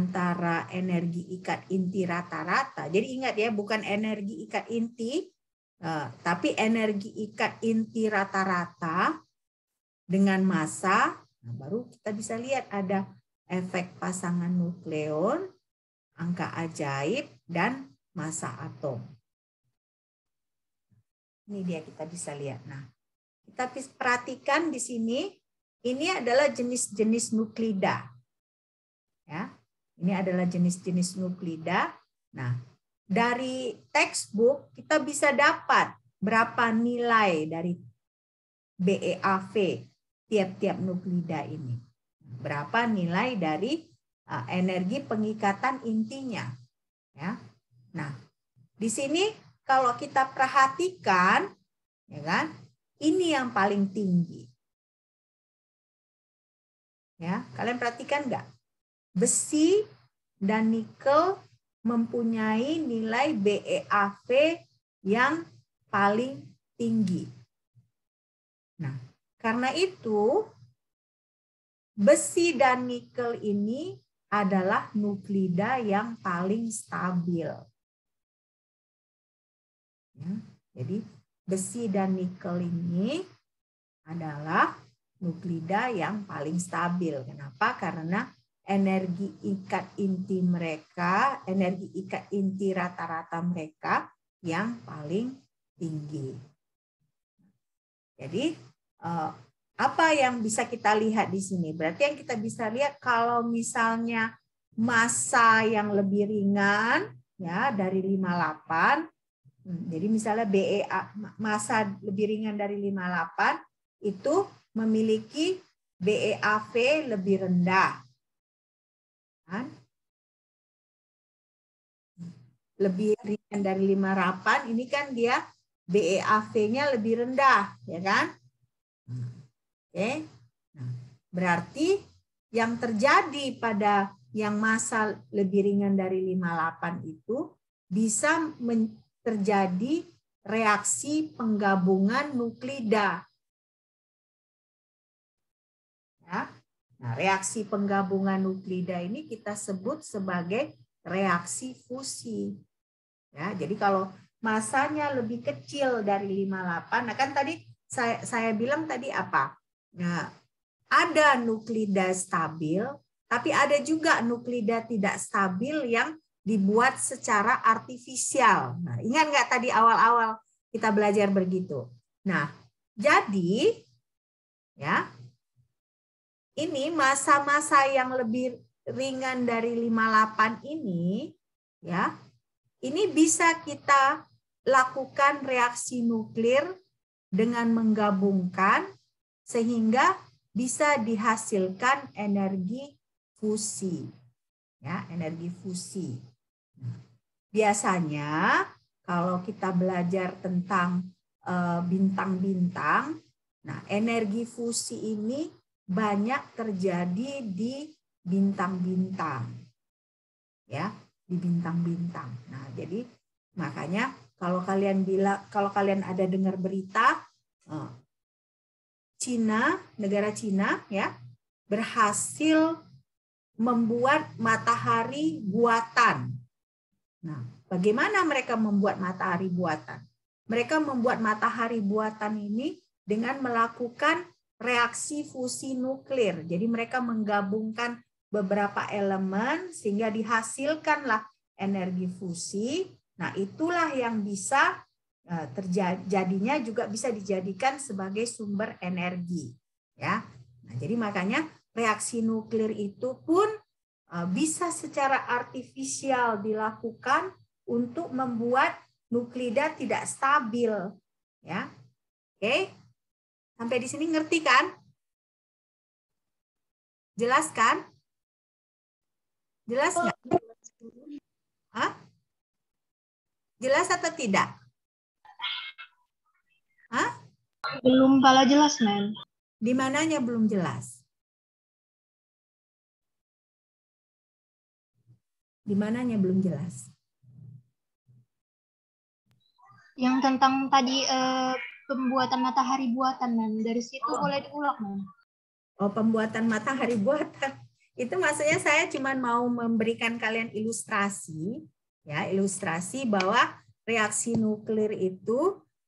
A: antara energi ikat inti rata-rata. Jadi ingat ya, bukan energi ikat inti Tapi energi ikat inti rata-rata dengan massa, nah baru kita bisa lihat ada efek pasangan nukleon, angka ajaib, dan massa atom. Ini dia kita bisa lihat. Nah, kita perhatikan di sini, ini adalah jenis-jenis nuklida. Ya, ini adalah jenis-jenis nuklida. Nah, dari textbook kita bisa dapat berapa nilai dari BeAV tiap-tiap nuklida ini. Berapa nilai dari energi pengikatan intinya. Ya. Nah, di sini kalau kita perhatikan, ya kan, ini yang paling tinggi. Ya, kalian perhatikan nggak? Besi dan nikel mempunyai nilai BeAV yang paling tinggi. Nah, karena itu besi dan nikel ini adalah nuklida yang paling stabil. Ya, jadi besi dan nikel ini adalah nuklida yang paling stabil. Kenapa? Karena energi ikat inti mereka, energi ikat inti rata-rata mereka yang paling tinggi. Jadi apa yang bisa kita lihat di sini? Berarti yang kita bisa lihat kalau misalnya massa yang lebih ringan ya dari 58, jadi misalnya massa lebih ringan dari 58 itu memiliki BeAV lebih rendah. Kan? Lebih ringan dari 58 ini kan dia BeAV-nya lebih rendah, ya kan? Oke. Nah, berarti yang terjadi pada yang massa lebih ringan dari 58 itu bisa terjadi reaksi penggabungan nuklida. Ya. Nah, reaksi penggabungan nuklida ini kita sebut sebagai reaksi fusi. Ya, jadi kalau massanya lebih kecil dari 58, nah kan tadi saya bilang tadi apa? Nah, ada nuklida stabil, tapi ada juga nuklida tidak stabil yang dibuat secara artifisial. Nah, ingat nggak tadi awal-awal kita belajar begitu? Nah, jadi ya ini massa-massa yang lebih ringan dari 58 ini, ya, ini bisa kita lakukan reaksi nuklir dengan menggabungkan sehingga bisa dihasilkan energi fusi, ya, energi fusi. Biasanya kalau kita belajar tentang bintang-bintang, nah energi fusi ini banyak terjadi di bintang-bintang, ya, di bintang-bintang. Nah, jadi makanya kalau kalian ada dengar berita Cina, negara Cina, ya, berhasil membuat matahari buatan. Nah, bagaimana mereka membuat matahari buatan? Mereka membuat matahari buatan ini dengan melakukan reaksi fusi nuklir. Jadi mereka menggabungkan beberapa elemen sehingga dihasilkanlah energi fusi. Nah, itulah yang bisa terjadinya juga bisa dijadikan sebagai sumber energi, ya. Nah, jadi makanya reaksi nuklir itu pun bisa secara artifisial dilakukan untuk membuat nuklida tidak stabil, ya. Oke. Sampai di sini ngerti kan? Jelas kan? Jelas nggak? Hah? Jelas atau tidak? Hah?
D: Belum pala jelas, Men.
A: Di mananya belum jelas? Di mananya belum jelas?
D: Yang tentang tadi pembuatan matahari buatan, Men. Dari situ boleh diulang, Men.
A: Oh, pembuatan matahari buatan. Itu maksudnya saya cuma mau memberikan kalian ilustrasi, ya, ilustrasi bahwa reaksi nuklir itu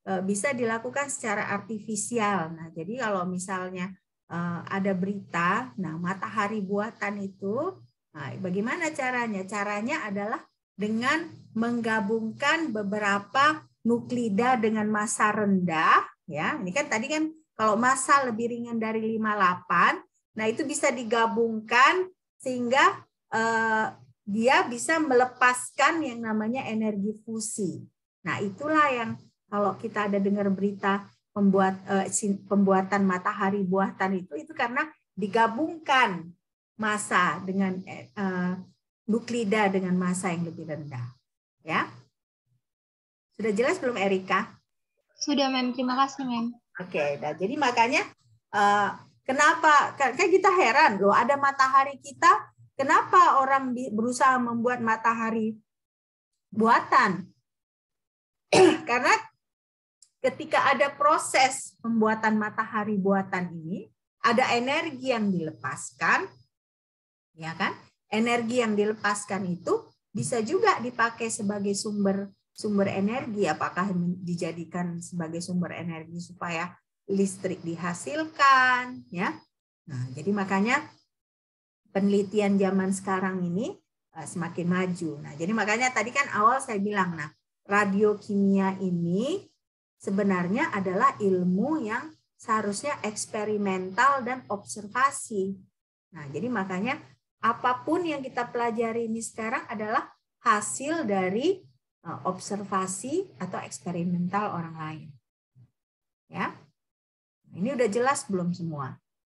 A: bisa dilakukan secara artifisial. Nah, jadi kalau misalnya ada berita, nah matahari buatan itu, nah, bagaimana caranya? Caranya adalah dengan menggabungkan beberapa nuklida dengan massa rendah, ya. Ini kan tadi kan kalau massa lebih ringan dari 58, nah itu bisa digabungkan sehingga dia bisa melepaskan yang namanya energi fusi. Nah, itulah yang kalau kita ada dengar berita pembuatan matahari buatan itu karena digabungkan massa dengan nuklida dengan massa yang lebih rendah. Ya. Sudah jelas belum, Erika?
D: Sudah, Mem. Terima kasih, Mem.
A: Oke, nah jadi makanya kenapa kan kita heran loh, ada matahari kita, kenapa orang berusaha membuat matahari buatan? Karena ketika ada proses pembuatan matahari buatan ini, ada energi yang dilepaskan, ya kan? Energi yang dilepaskan itu bisa juga dipakai sebagai sumber energi, apakah dijadikan sebagai sumber energi supaya listrik dihasilkan, ya. Nah, jadi makanya penelitian zaman sekarang ini semakin maju. Nah, jadi makanya tadi kan awal saya bilang, nah, radiokimia ini sebenarnya adalah ilmu yang seharusnya eksperimental dan observasi. Nah, jadi makanya apapun yang kita pelajari ini sekarang adalah hasil dari observasi atau eksperimental orang lain. Ya. Ini udah jelas belum semua?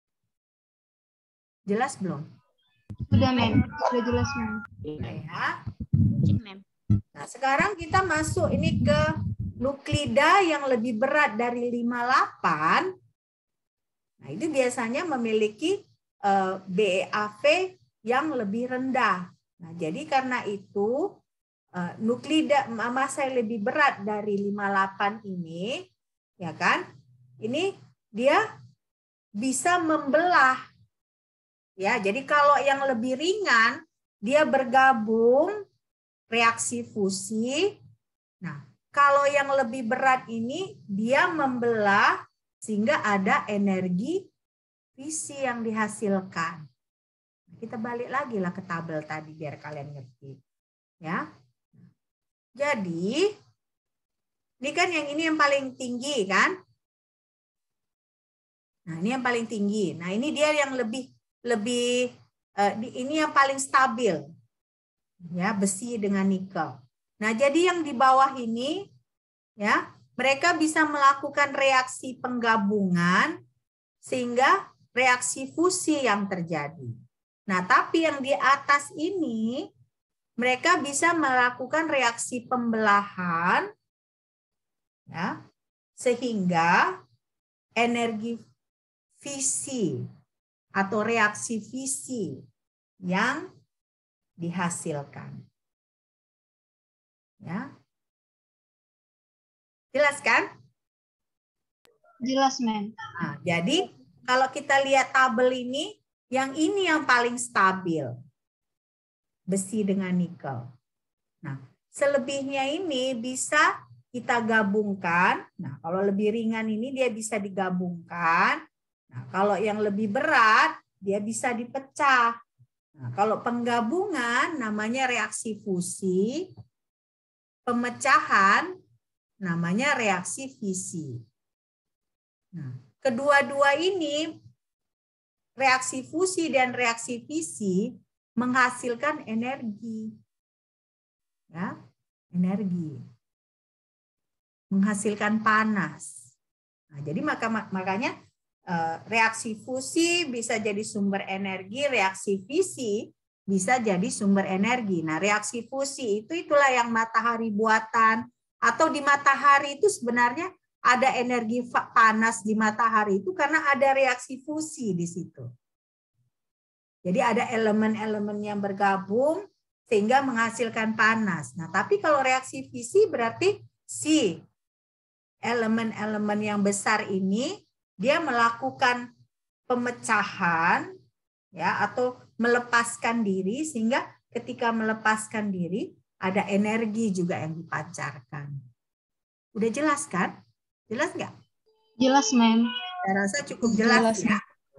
A: Jelas belum?
D: Sudah, Mem. Sudah jelas, Mem.
A: Ya.
B: Mem.
A: Nah, sekarang kita masuk ini ke nuklida yang lebih berat dari 58. Nah, itu biasanya memiliki BeAV yang lebih rendah. Nah, jadi karena itu nuklida massa yang lebih berat dari 58 ini, ya kan? Ini dia bisa membelah. Ya, jadi kalau yang lebih ringan dia bergabung reaksi fusi. Nah, kalau yang lebih berat ini dia membelah sehingga ada energi fisi yang dihasilkan. Kita balik lagi lah ke tabel tadi biar kalian ngerti. Ya. Jadi, ini kan yang ini yang paling tinggi kan? Nah, ini yang paling tinggi. Nah, ini dia yang lebih ini yang paling stabil. Ya, besi dengan nikel. Nah, jadi yang di bawah ini ya, mereka bisa melakukan reaksi penggabungan sehingga reaksi fusi yang terjadi. Nah, tapi yang di atas ini mereka bisa melakukan reaksi pembelahan ya, sehingga energi fisi atau reaksi fisi yang dihasilkan. Ya. Jelas kan?
D: Jelas, Mem.
A: Nah, jadi kalau kita lihat tabel ini yang paling stabil. Besi dengan nikel. Nah, selebihnya ini bisa kita gabungkan. Nah, kalau lebih ringan ini dia bisa digabungkan. Nah, kalau yang lebih berat dia bisa dipecah. Nah, kalau penggabungan namanya reaksi fusi, pemecahan namanya reaksi fisi. Nah, kedua-dua ini reaksi fusi dan reaksi fisi menghasilkan energi. Ya, energi. Menghasilkan panas. Nah, jadi makanya reaksi fusi bisa jadi sumber energi, reaksi fisi bisa jadi sumber energi. Nah, reaksi fusi itulah yang matahari buatan, atau di matahari itu sebenarnya ada energi panas di matahari itu karena ada reaksi fusi di situ. Jadi ada elemen-elemen yang bergabung sehingga menghasilkan panas. Nah, tapi kalau reaksi fisi berarti si elemen-elemen yang besar ini dia melakukan pemecahan ya atau melepaskan diri sehingga ketika melepaskan diri ada energi juga yang dipancarkan. Udah jelas kan? Jelas nggak?
D: Jelas, Mem.
A: Saya rasa cukup jelas,
F: Jelas,
A: ya.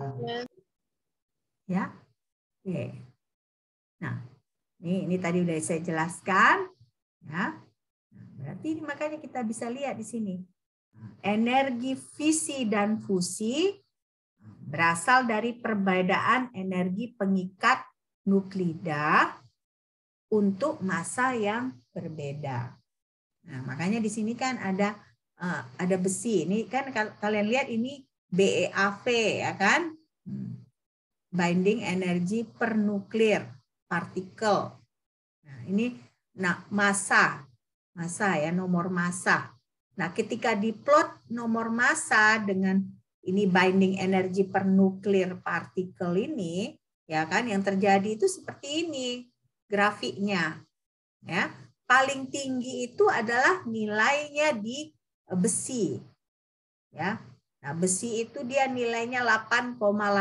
A: Ya, oke. Nah, ini tadi udah saya jelaskan, ya. Nah, berarti makanya kita bisa lihat di sini. Energi fisi dan fusi berasal dari perbedaan energi pengikat nuklida untuk massa yang berbeda. Nah, makanya di sini kan ada besi. Ini kan kalian lihat ini BeAV ya kan? Binding energy per nuklir partikel. Nah, ini massa ya, nomor massa. Nah, ketika diplot nomor massa dengan ini binding energy per nuklir partikel ini, ya kan, yang terjadi itu seperti ini grafiknya. Ya, paling tinggi itu adalah nilainya di besi. Ya. Nah, besi itu dia nilainya 8,8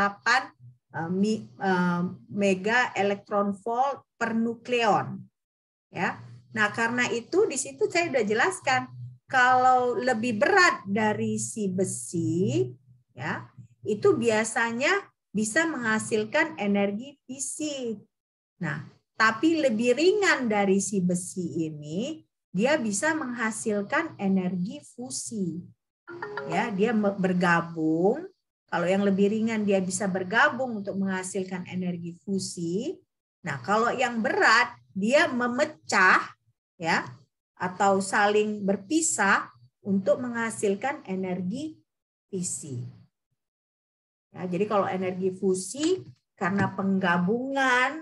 A: mega elektron volt per nukleon. Ya. Nah, karena itu di situ saya sudah jelaskan kalau lebih berat dari si besi, ya, itu biasanya bisa menghasilkan energi fisi. Nah, tapi lebih ringan dari si besi ini, dia bisa menghasilkan energi fusi. Ya, dia bergabung. Kalau yang lebih ringan dia bisa bergabung untuk menghasilkan energi fusi. Nah, kalau yang berat dia memecah, ya, atau saling berpisah untuk menghasilkan energi fisi. Ya, jadi kalau energi fusi karena penggabungan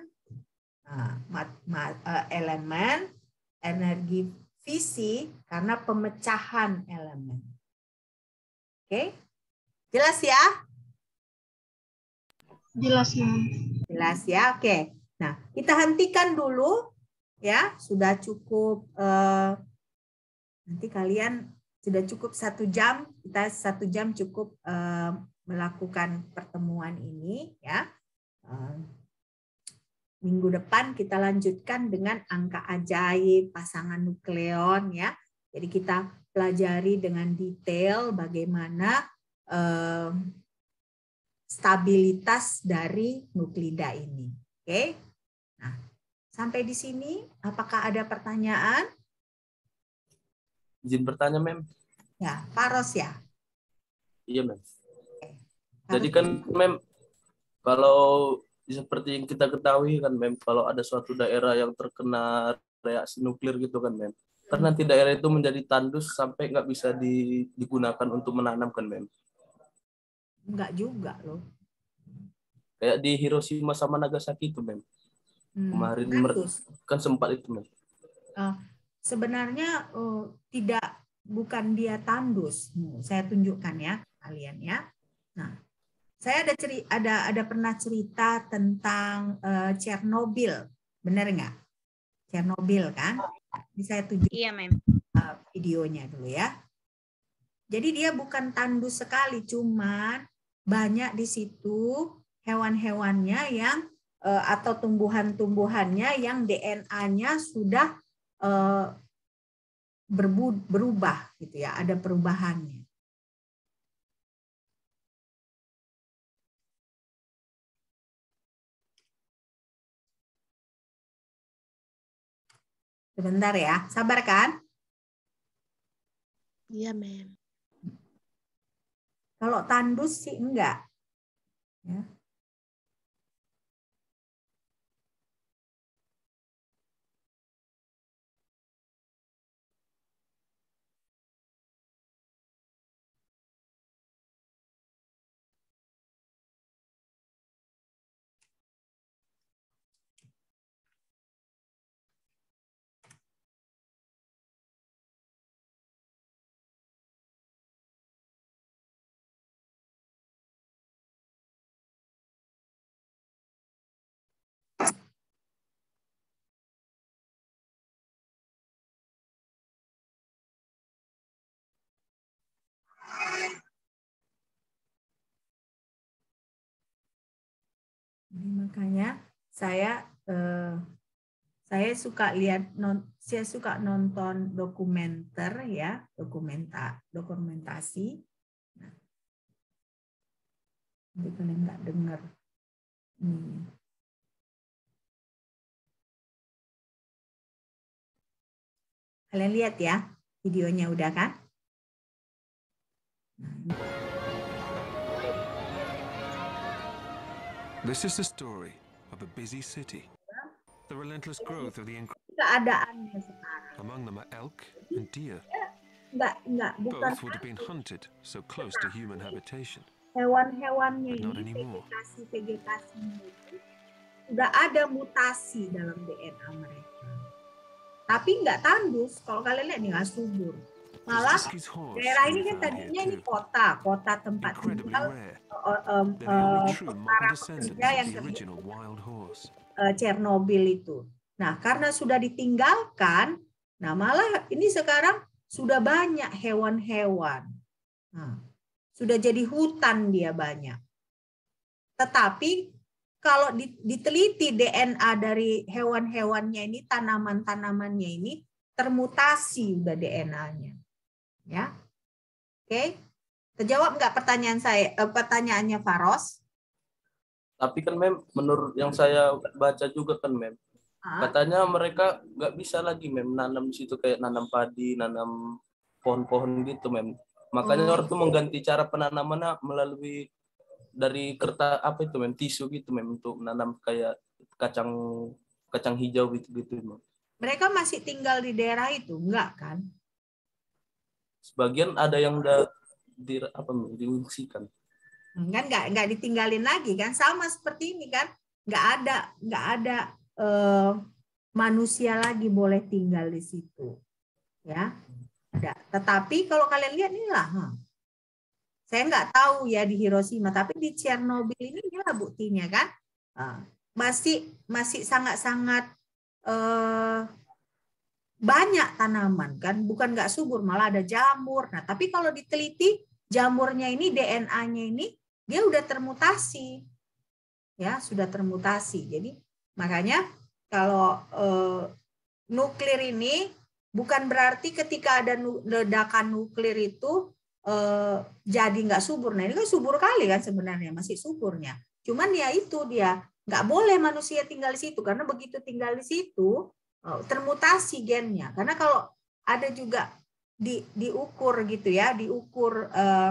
A: elemen, energi fisi karena pemecahan elemen. Oke, jelas ya?
D: Jelas, Mem.
A: Jelas ya, oke. Nah, kita hentikan dulu. Ya, sudah cukup, nanti kalian sudah cukup 1 jam, kita 1 jam cukup melakukan pertemuan ini. Ya. Minggu depan kita lanjutkan dengan angka ajaib, pasangan nukleon. Ya. Jadi kita pelajari dengan detail bagaimana stabilitas dari nuklida ini. Oke. Nah, sampai di sini, apakah ada pertanyaan?
C: Izin bertanya, Mem.
A: Ya, Pak Ros ya.
C: Iya, Mem. Jadi kan, Mem, kalau seperti yang kita ketahui kan, Mem, kalau ada suatu daerah yang terkena reaksi nuklir gitu kan, Mem. Kan nanti daerah itu menjadi tandus sampai nggak bisa digunakan untuk menanam kan, Mem.
A: Enggak juga loh.
C: Kayak di Hiroshima sama Nagasaki itu, Mem. Kemarin kan sempat itu, Mem.
A: Sebenarnya bukan dia tandus. Saya tunjukkan ya kalian ya. Nah, saya ada pernah cerita tentang Chernobyl, benar nggak? Chernobyl kan? Ini saya tunjukkan.
B: Iya, Mem.
A: Videonya dulu ya. Jadi dia bukan tandus sekali, cuman banyak di situ hewan-hewannya yang atau tumbuhan-tumbuhannya yang DNA-nya sudah berubah gitu ya, ada perubahannya. Sebentar ya, sabar kan?
F: Iya, Mem.
A: Kalau tandus sih enggak. Ya. Jadi makanya saya Saya suka saya suka nonton dokumenter ya, dokumentasi. Nah, nanti kalian nggak dengar. Kalian lihat ya, videonya udah kan?
F: This is the story of a busy city. The relentless growth of the
A: Keadaannya sekarang.
F: among them are elk and deer.
A: Enggak, bukan
F: Both would have been hunted so close to human habitation.
A: hewan-hewannya
F: But not
A: ini,
F: anymore.
A: vegetasinya itu sudah ada mutasi dalam DNA mereka. Tapi nggak tandus, kalau kalian lihat nih nggak subur. Malah
F: Ziski's horse
A: daerah ini
F: we
A: kan
F: found
A: tadinya
F: here
A: ini
F: too.
A: kota tempat
F: Incredibly
A: tinggal
F: rare. They're the only true modern
A: para
F: descendants
A: pekerja yang
F: of the
A: kerja
F: original wild horse.
A: Chernobyl itu. Nah, karena sudah ditinggalkan, nah malah ini sekarang sudah banyak hewan-hewan. Nah, sudah jadi hutan dia banyak. Tetapi kalau diteliti DNA dari hewan-hewannya ini, tanaman-tanamannya ini termutasi udah DNA-nya. Ya. Oke. Terjawab nggak pertanyaan saya, pertanyaannya Faros?
C: Tapi kan Mem, menurut yang saya baca juga kan Mem, katanya mereka nggak bisa lagi Mem nanam di situ kayak nanam padi, nanam pohon-pohon gitu Mem. Makanya orang tuh mengganti cara penanamannya melalui dari kertas apa itu Mem, tisu gitu Mem untuk menanam kayak kacang hijau gitu Mem.
A: Mereka masih tinggal di daerah itu, enggak kan?
C: Sebagian ada yang udah diungsikan.
A: Kan nggak ditinggalin lagi kan, sama seperti ini kan, nggak ada manusia lagi boleh tinggal di situ, ya ada. Tetapi kalau kalian lihat inilah, saya nggak tahu ya di Hiroshima, tapi di Chernobyl ini inilah buktinya kan, masih sangat banyak tanaman kan, bukan nggak subur, malah ada jamur. Nah tapi kalau diteliti jamurnya ini DNA-nya ini dia udah termutasi, ya sudah termutasi. Jadi makanya kalau nuklir ini bukan berarti ketika ada ledakan nuklir itu jadi nggak subur. Nah ini kan subur kali kan sebenarnya, masih suburnya. Cuman ya itu dia nggak boleh manusia tinggal di situ, karena begitu tinggal di situ termutasi gennya. Karena kalau ada juga diukur gitu ya, diukur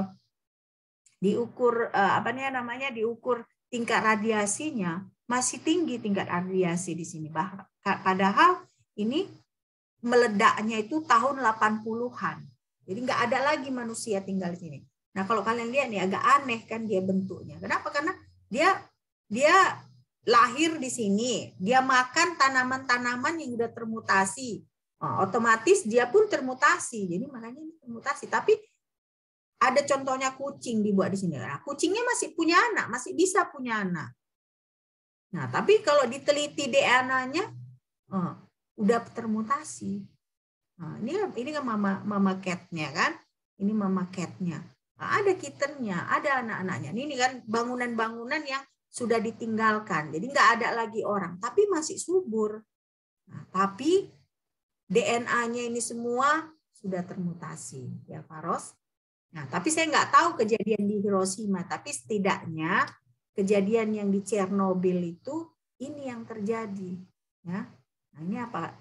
A: diukur tingkat radiasinya, masih tinggi tingkat radiasi di sini. Padahal ini meledaknya itu tahun 80-an. Jadi nggak ada lagi manusia tinggal di sini. Nah kalau kalian lihat nih agak aneh kan dia bentuknya. Kenapa? Karena dia lahir di sini, dia makan tanaman-tanaman yang udah termutasi. Otomatis dia pun termutasi. Jadi makanya ini termutasi. Tapi ada contohnya kucing dibuat di sini. Nah, kucingnya masih punya anak, masih bisa punya anak. Nah, tapi kalau diteliti DNA-nya, udah termutasi. Nah, ini kan mama cat-nya kan? Ini mama cat-nya. Nah, ada kittennya, ada anak-anaknya. Ini kan bangunan-bangunan yang sudah ditinggalkan. Jadi nggak ada lagi orang, tapi masih subur. Nah, tapi DNA-nya ini semua sudah termutasi, ya Faros. Nah, tapi saya nggak tahu kejadian di Hiroshima, tapi setidaknya kejadian yang di Chernobyl itu ini yang terjadi, ya. Nah, ini apa?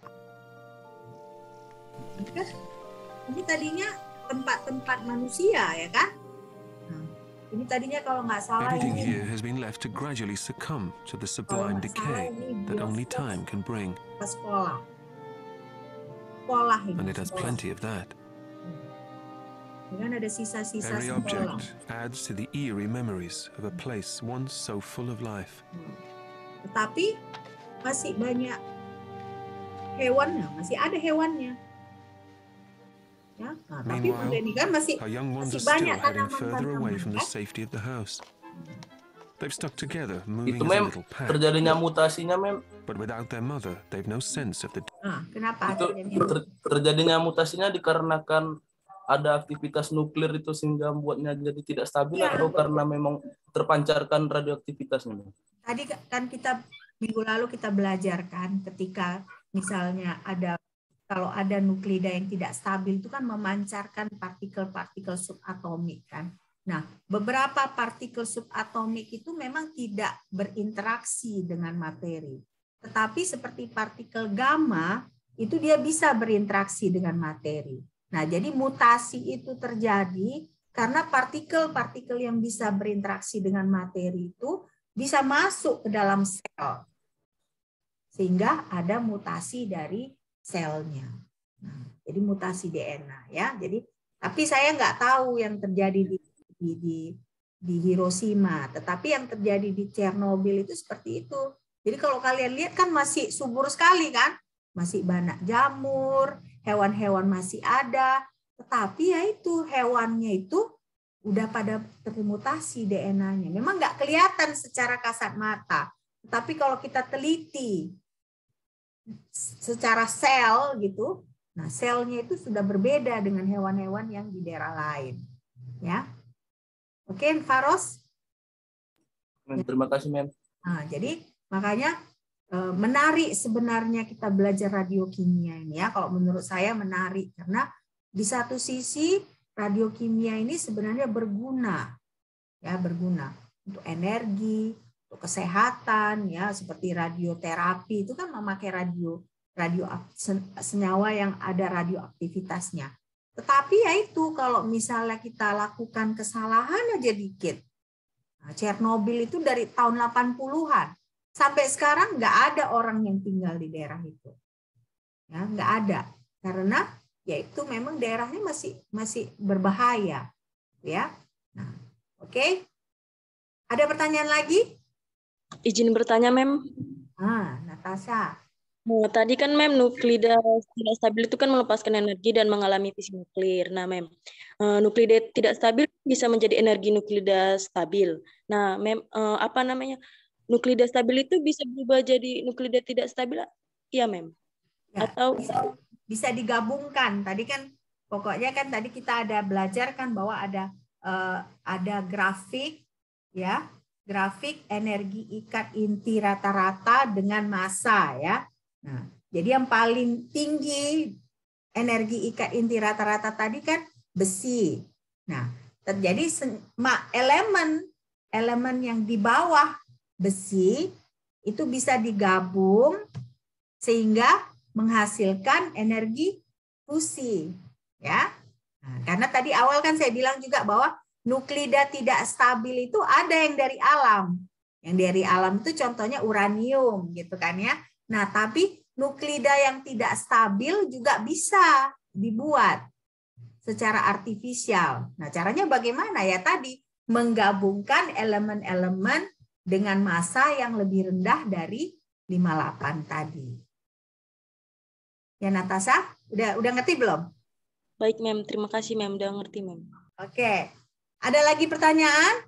A: Ini tadinya tempat-tempat manusia, ya kan? Nah, ini tadinya kalau nggak salah
F: Everything
A: ini
F: here has been left to gradually succumb to the sublime decay that only time can bring.
A: Sekolah ini.
F: And it has plenty of that.
A: Dengan ada sisa-sisa
F: Every
A: sekolah.
F: object adds to the eerie memories of a place once so full of life.
A: Tetapi masih banyak hewannya, masih ada hewannya. Ya, nah, tapi ini kan masih banyak
F: tanaman-tanaman from the safety of the house. They've stuck together, moving
C: Itu
F: as a
C: Mem,
F: little pack.
C: terjadinya mutasinya Mem.
F: But without their mother, they've no sense of the.
A: Kenapa?
C: Itu terjadinya mutasinya dikarenakan ada aktivitas nuklir itu sehingga membuatnya jadi tidak stabil,
A: ya,
C: atau karena memang terpancarkan radioaktivitasnya.
A: Tadi kan kita minggu lalu kita belajar kan ketika misalnya kalau ada nuklida yang tidak stabil itu kan memancarkan partikel-partikel subatomik kan. Nah, beberapa partikel subatomik itu memang tidak berinteraksi dengan materi. Tetapi seperti partikel gamma itu dia bisa berinteraksi dengan materi. Nah, jadi mutasi itu terjadi karena partikel-partikel yang bisa berinteraksi dengan materi itu bisa masuk ke dalam sel. Sehingga ada mutasi dari selnya. Nah, jadi mutasi DNA ya. Jadi tapi saya nggak tahu yang terjadi di Hiroshima, tetapi yang terjadi di Chernobyl itu seperti itu. Jadi kalau kalian lihat kan masih subur sekali kan? Masih banyak jamur, hewan-hewan masih ada, tetapi ya itu hewannya itu udah pada termutasi DNA-nya. Memang nggak kelihatan secara kasat mata, tetapi kalau kita teliti secara sel gitu, nah selnya itu sudah berbeda dengan hewan-hewan yang di daerah lain, ya. Oke, Faros.
C: Terima kasih, Mem.
A: Nah, jadi makanya menarik sebenarnya kita belajar radiokimia ini ya. Kalau menurut saya menarik karena di satu sisi radiokimia ini sebenarnya berguna, ya berguna untuk energi, untuk kesehatan ya, seperti radioterapi itu kan memakai senyawa yang ada radioaktivitasnya. Tetapi ya itu kalau misalnya kita lakukan kesalahan aja dikit. Nah, Chernobyl itu dari tahun 80-an sampai sekarang nggak ada orang yang tinggal di daerah itu. Ya, nggak ada karena ya itu memang daerahnya masih berbahaya, ya. Nah, oke. Ada pertanyaan lagi?
G: Izin bertanya, Mem.
A: Natasha.
G: Tadi kan, Mem, nuklida tidak stabil itu kan melepaskan energi dan mengalami fisi nuklir. Nah, Mem, nuklida tidak stabil bisa menjadi energi nuklida stabil. Nah, Mem, apa namanya? Nuklida stabil itu bisa berubah jadi nuklida tidak stabil? Iya, Mem.
A: Ya,
G: atau
A: bisa digabungkan. Tadi kan pokoknya kan tadi kita ada belajar kan bahwa ada grafik ya, grafik energi ikat inti rata-rata dengan massa ya. Nah, jadi yang paling tinggi energi ikat inti rata-rata tadi kan besi. Nah, terjadi elemen yang di bawah besi itu bisa digabung sehingga menghasilkan energi fusi, ya. Nah, karena tadi awal kan saya bilang juga bahwa nuklida tidak stabil itu ada yang dari alam. Yang dari alam itu contohnya uranium gitu kan ya. Nah, tapi nuklida yang tidak stabil juga bisa dibuat secara artifisial. Nah, caranya bagaimana ya tadi? Menggabungkan elemen-elemen dengan massa yang lebih rendah dari 58 tadi. Ya, Natasha, udah ngerti belum?
G: Baik, Mem. Terima kasih, Mem. Udah ngerti, Mem.
A: Oke. Ada lagi pertanyaan?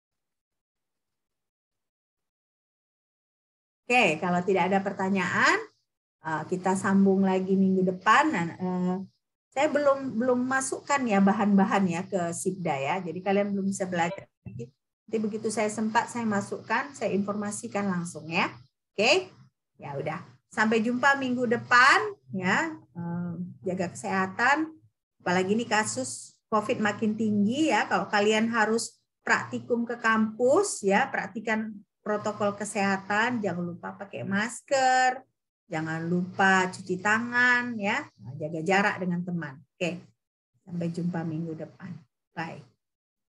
A: Oke, kalau tidak ada pertanyaan, kita sambung lagi minggu depan. Saya belum masukkan ya bahan-bahan ya ke Sibda ya. Jadi kalian belum bisa belajar. Nanti begitu saya sempat saya masukkan, saya informasikan langsung ya. Oke? Ya udah. Sampai jumpa minggu depan ya. Jaga kesehatan. Apalagi ini kasus COVID makin tinggi ya. Kalau kalian harus praktikum ke kampus ya, praktikan protokol kesehatan, jangan lupa pakai masker, jangan lupa cuci tangan ya, jaga jarak dengan teman. Oke. Sampai jumpa minggu depan. Bye.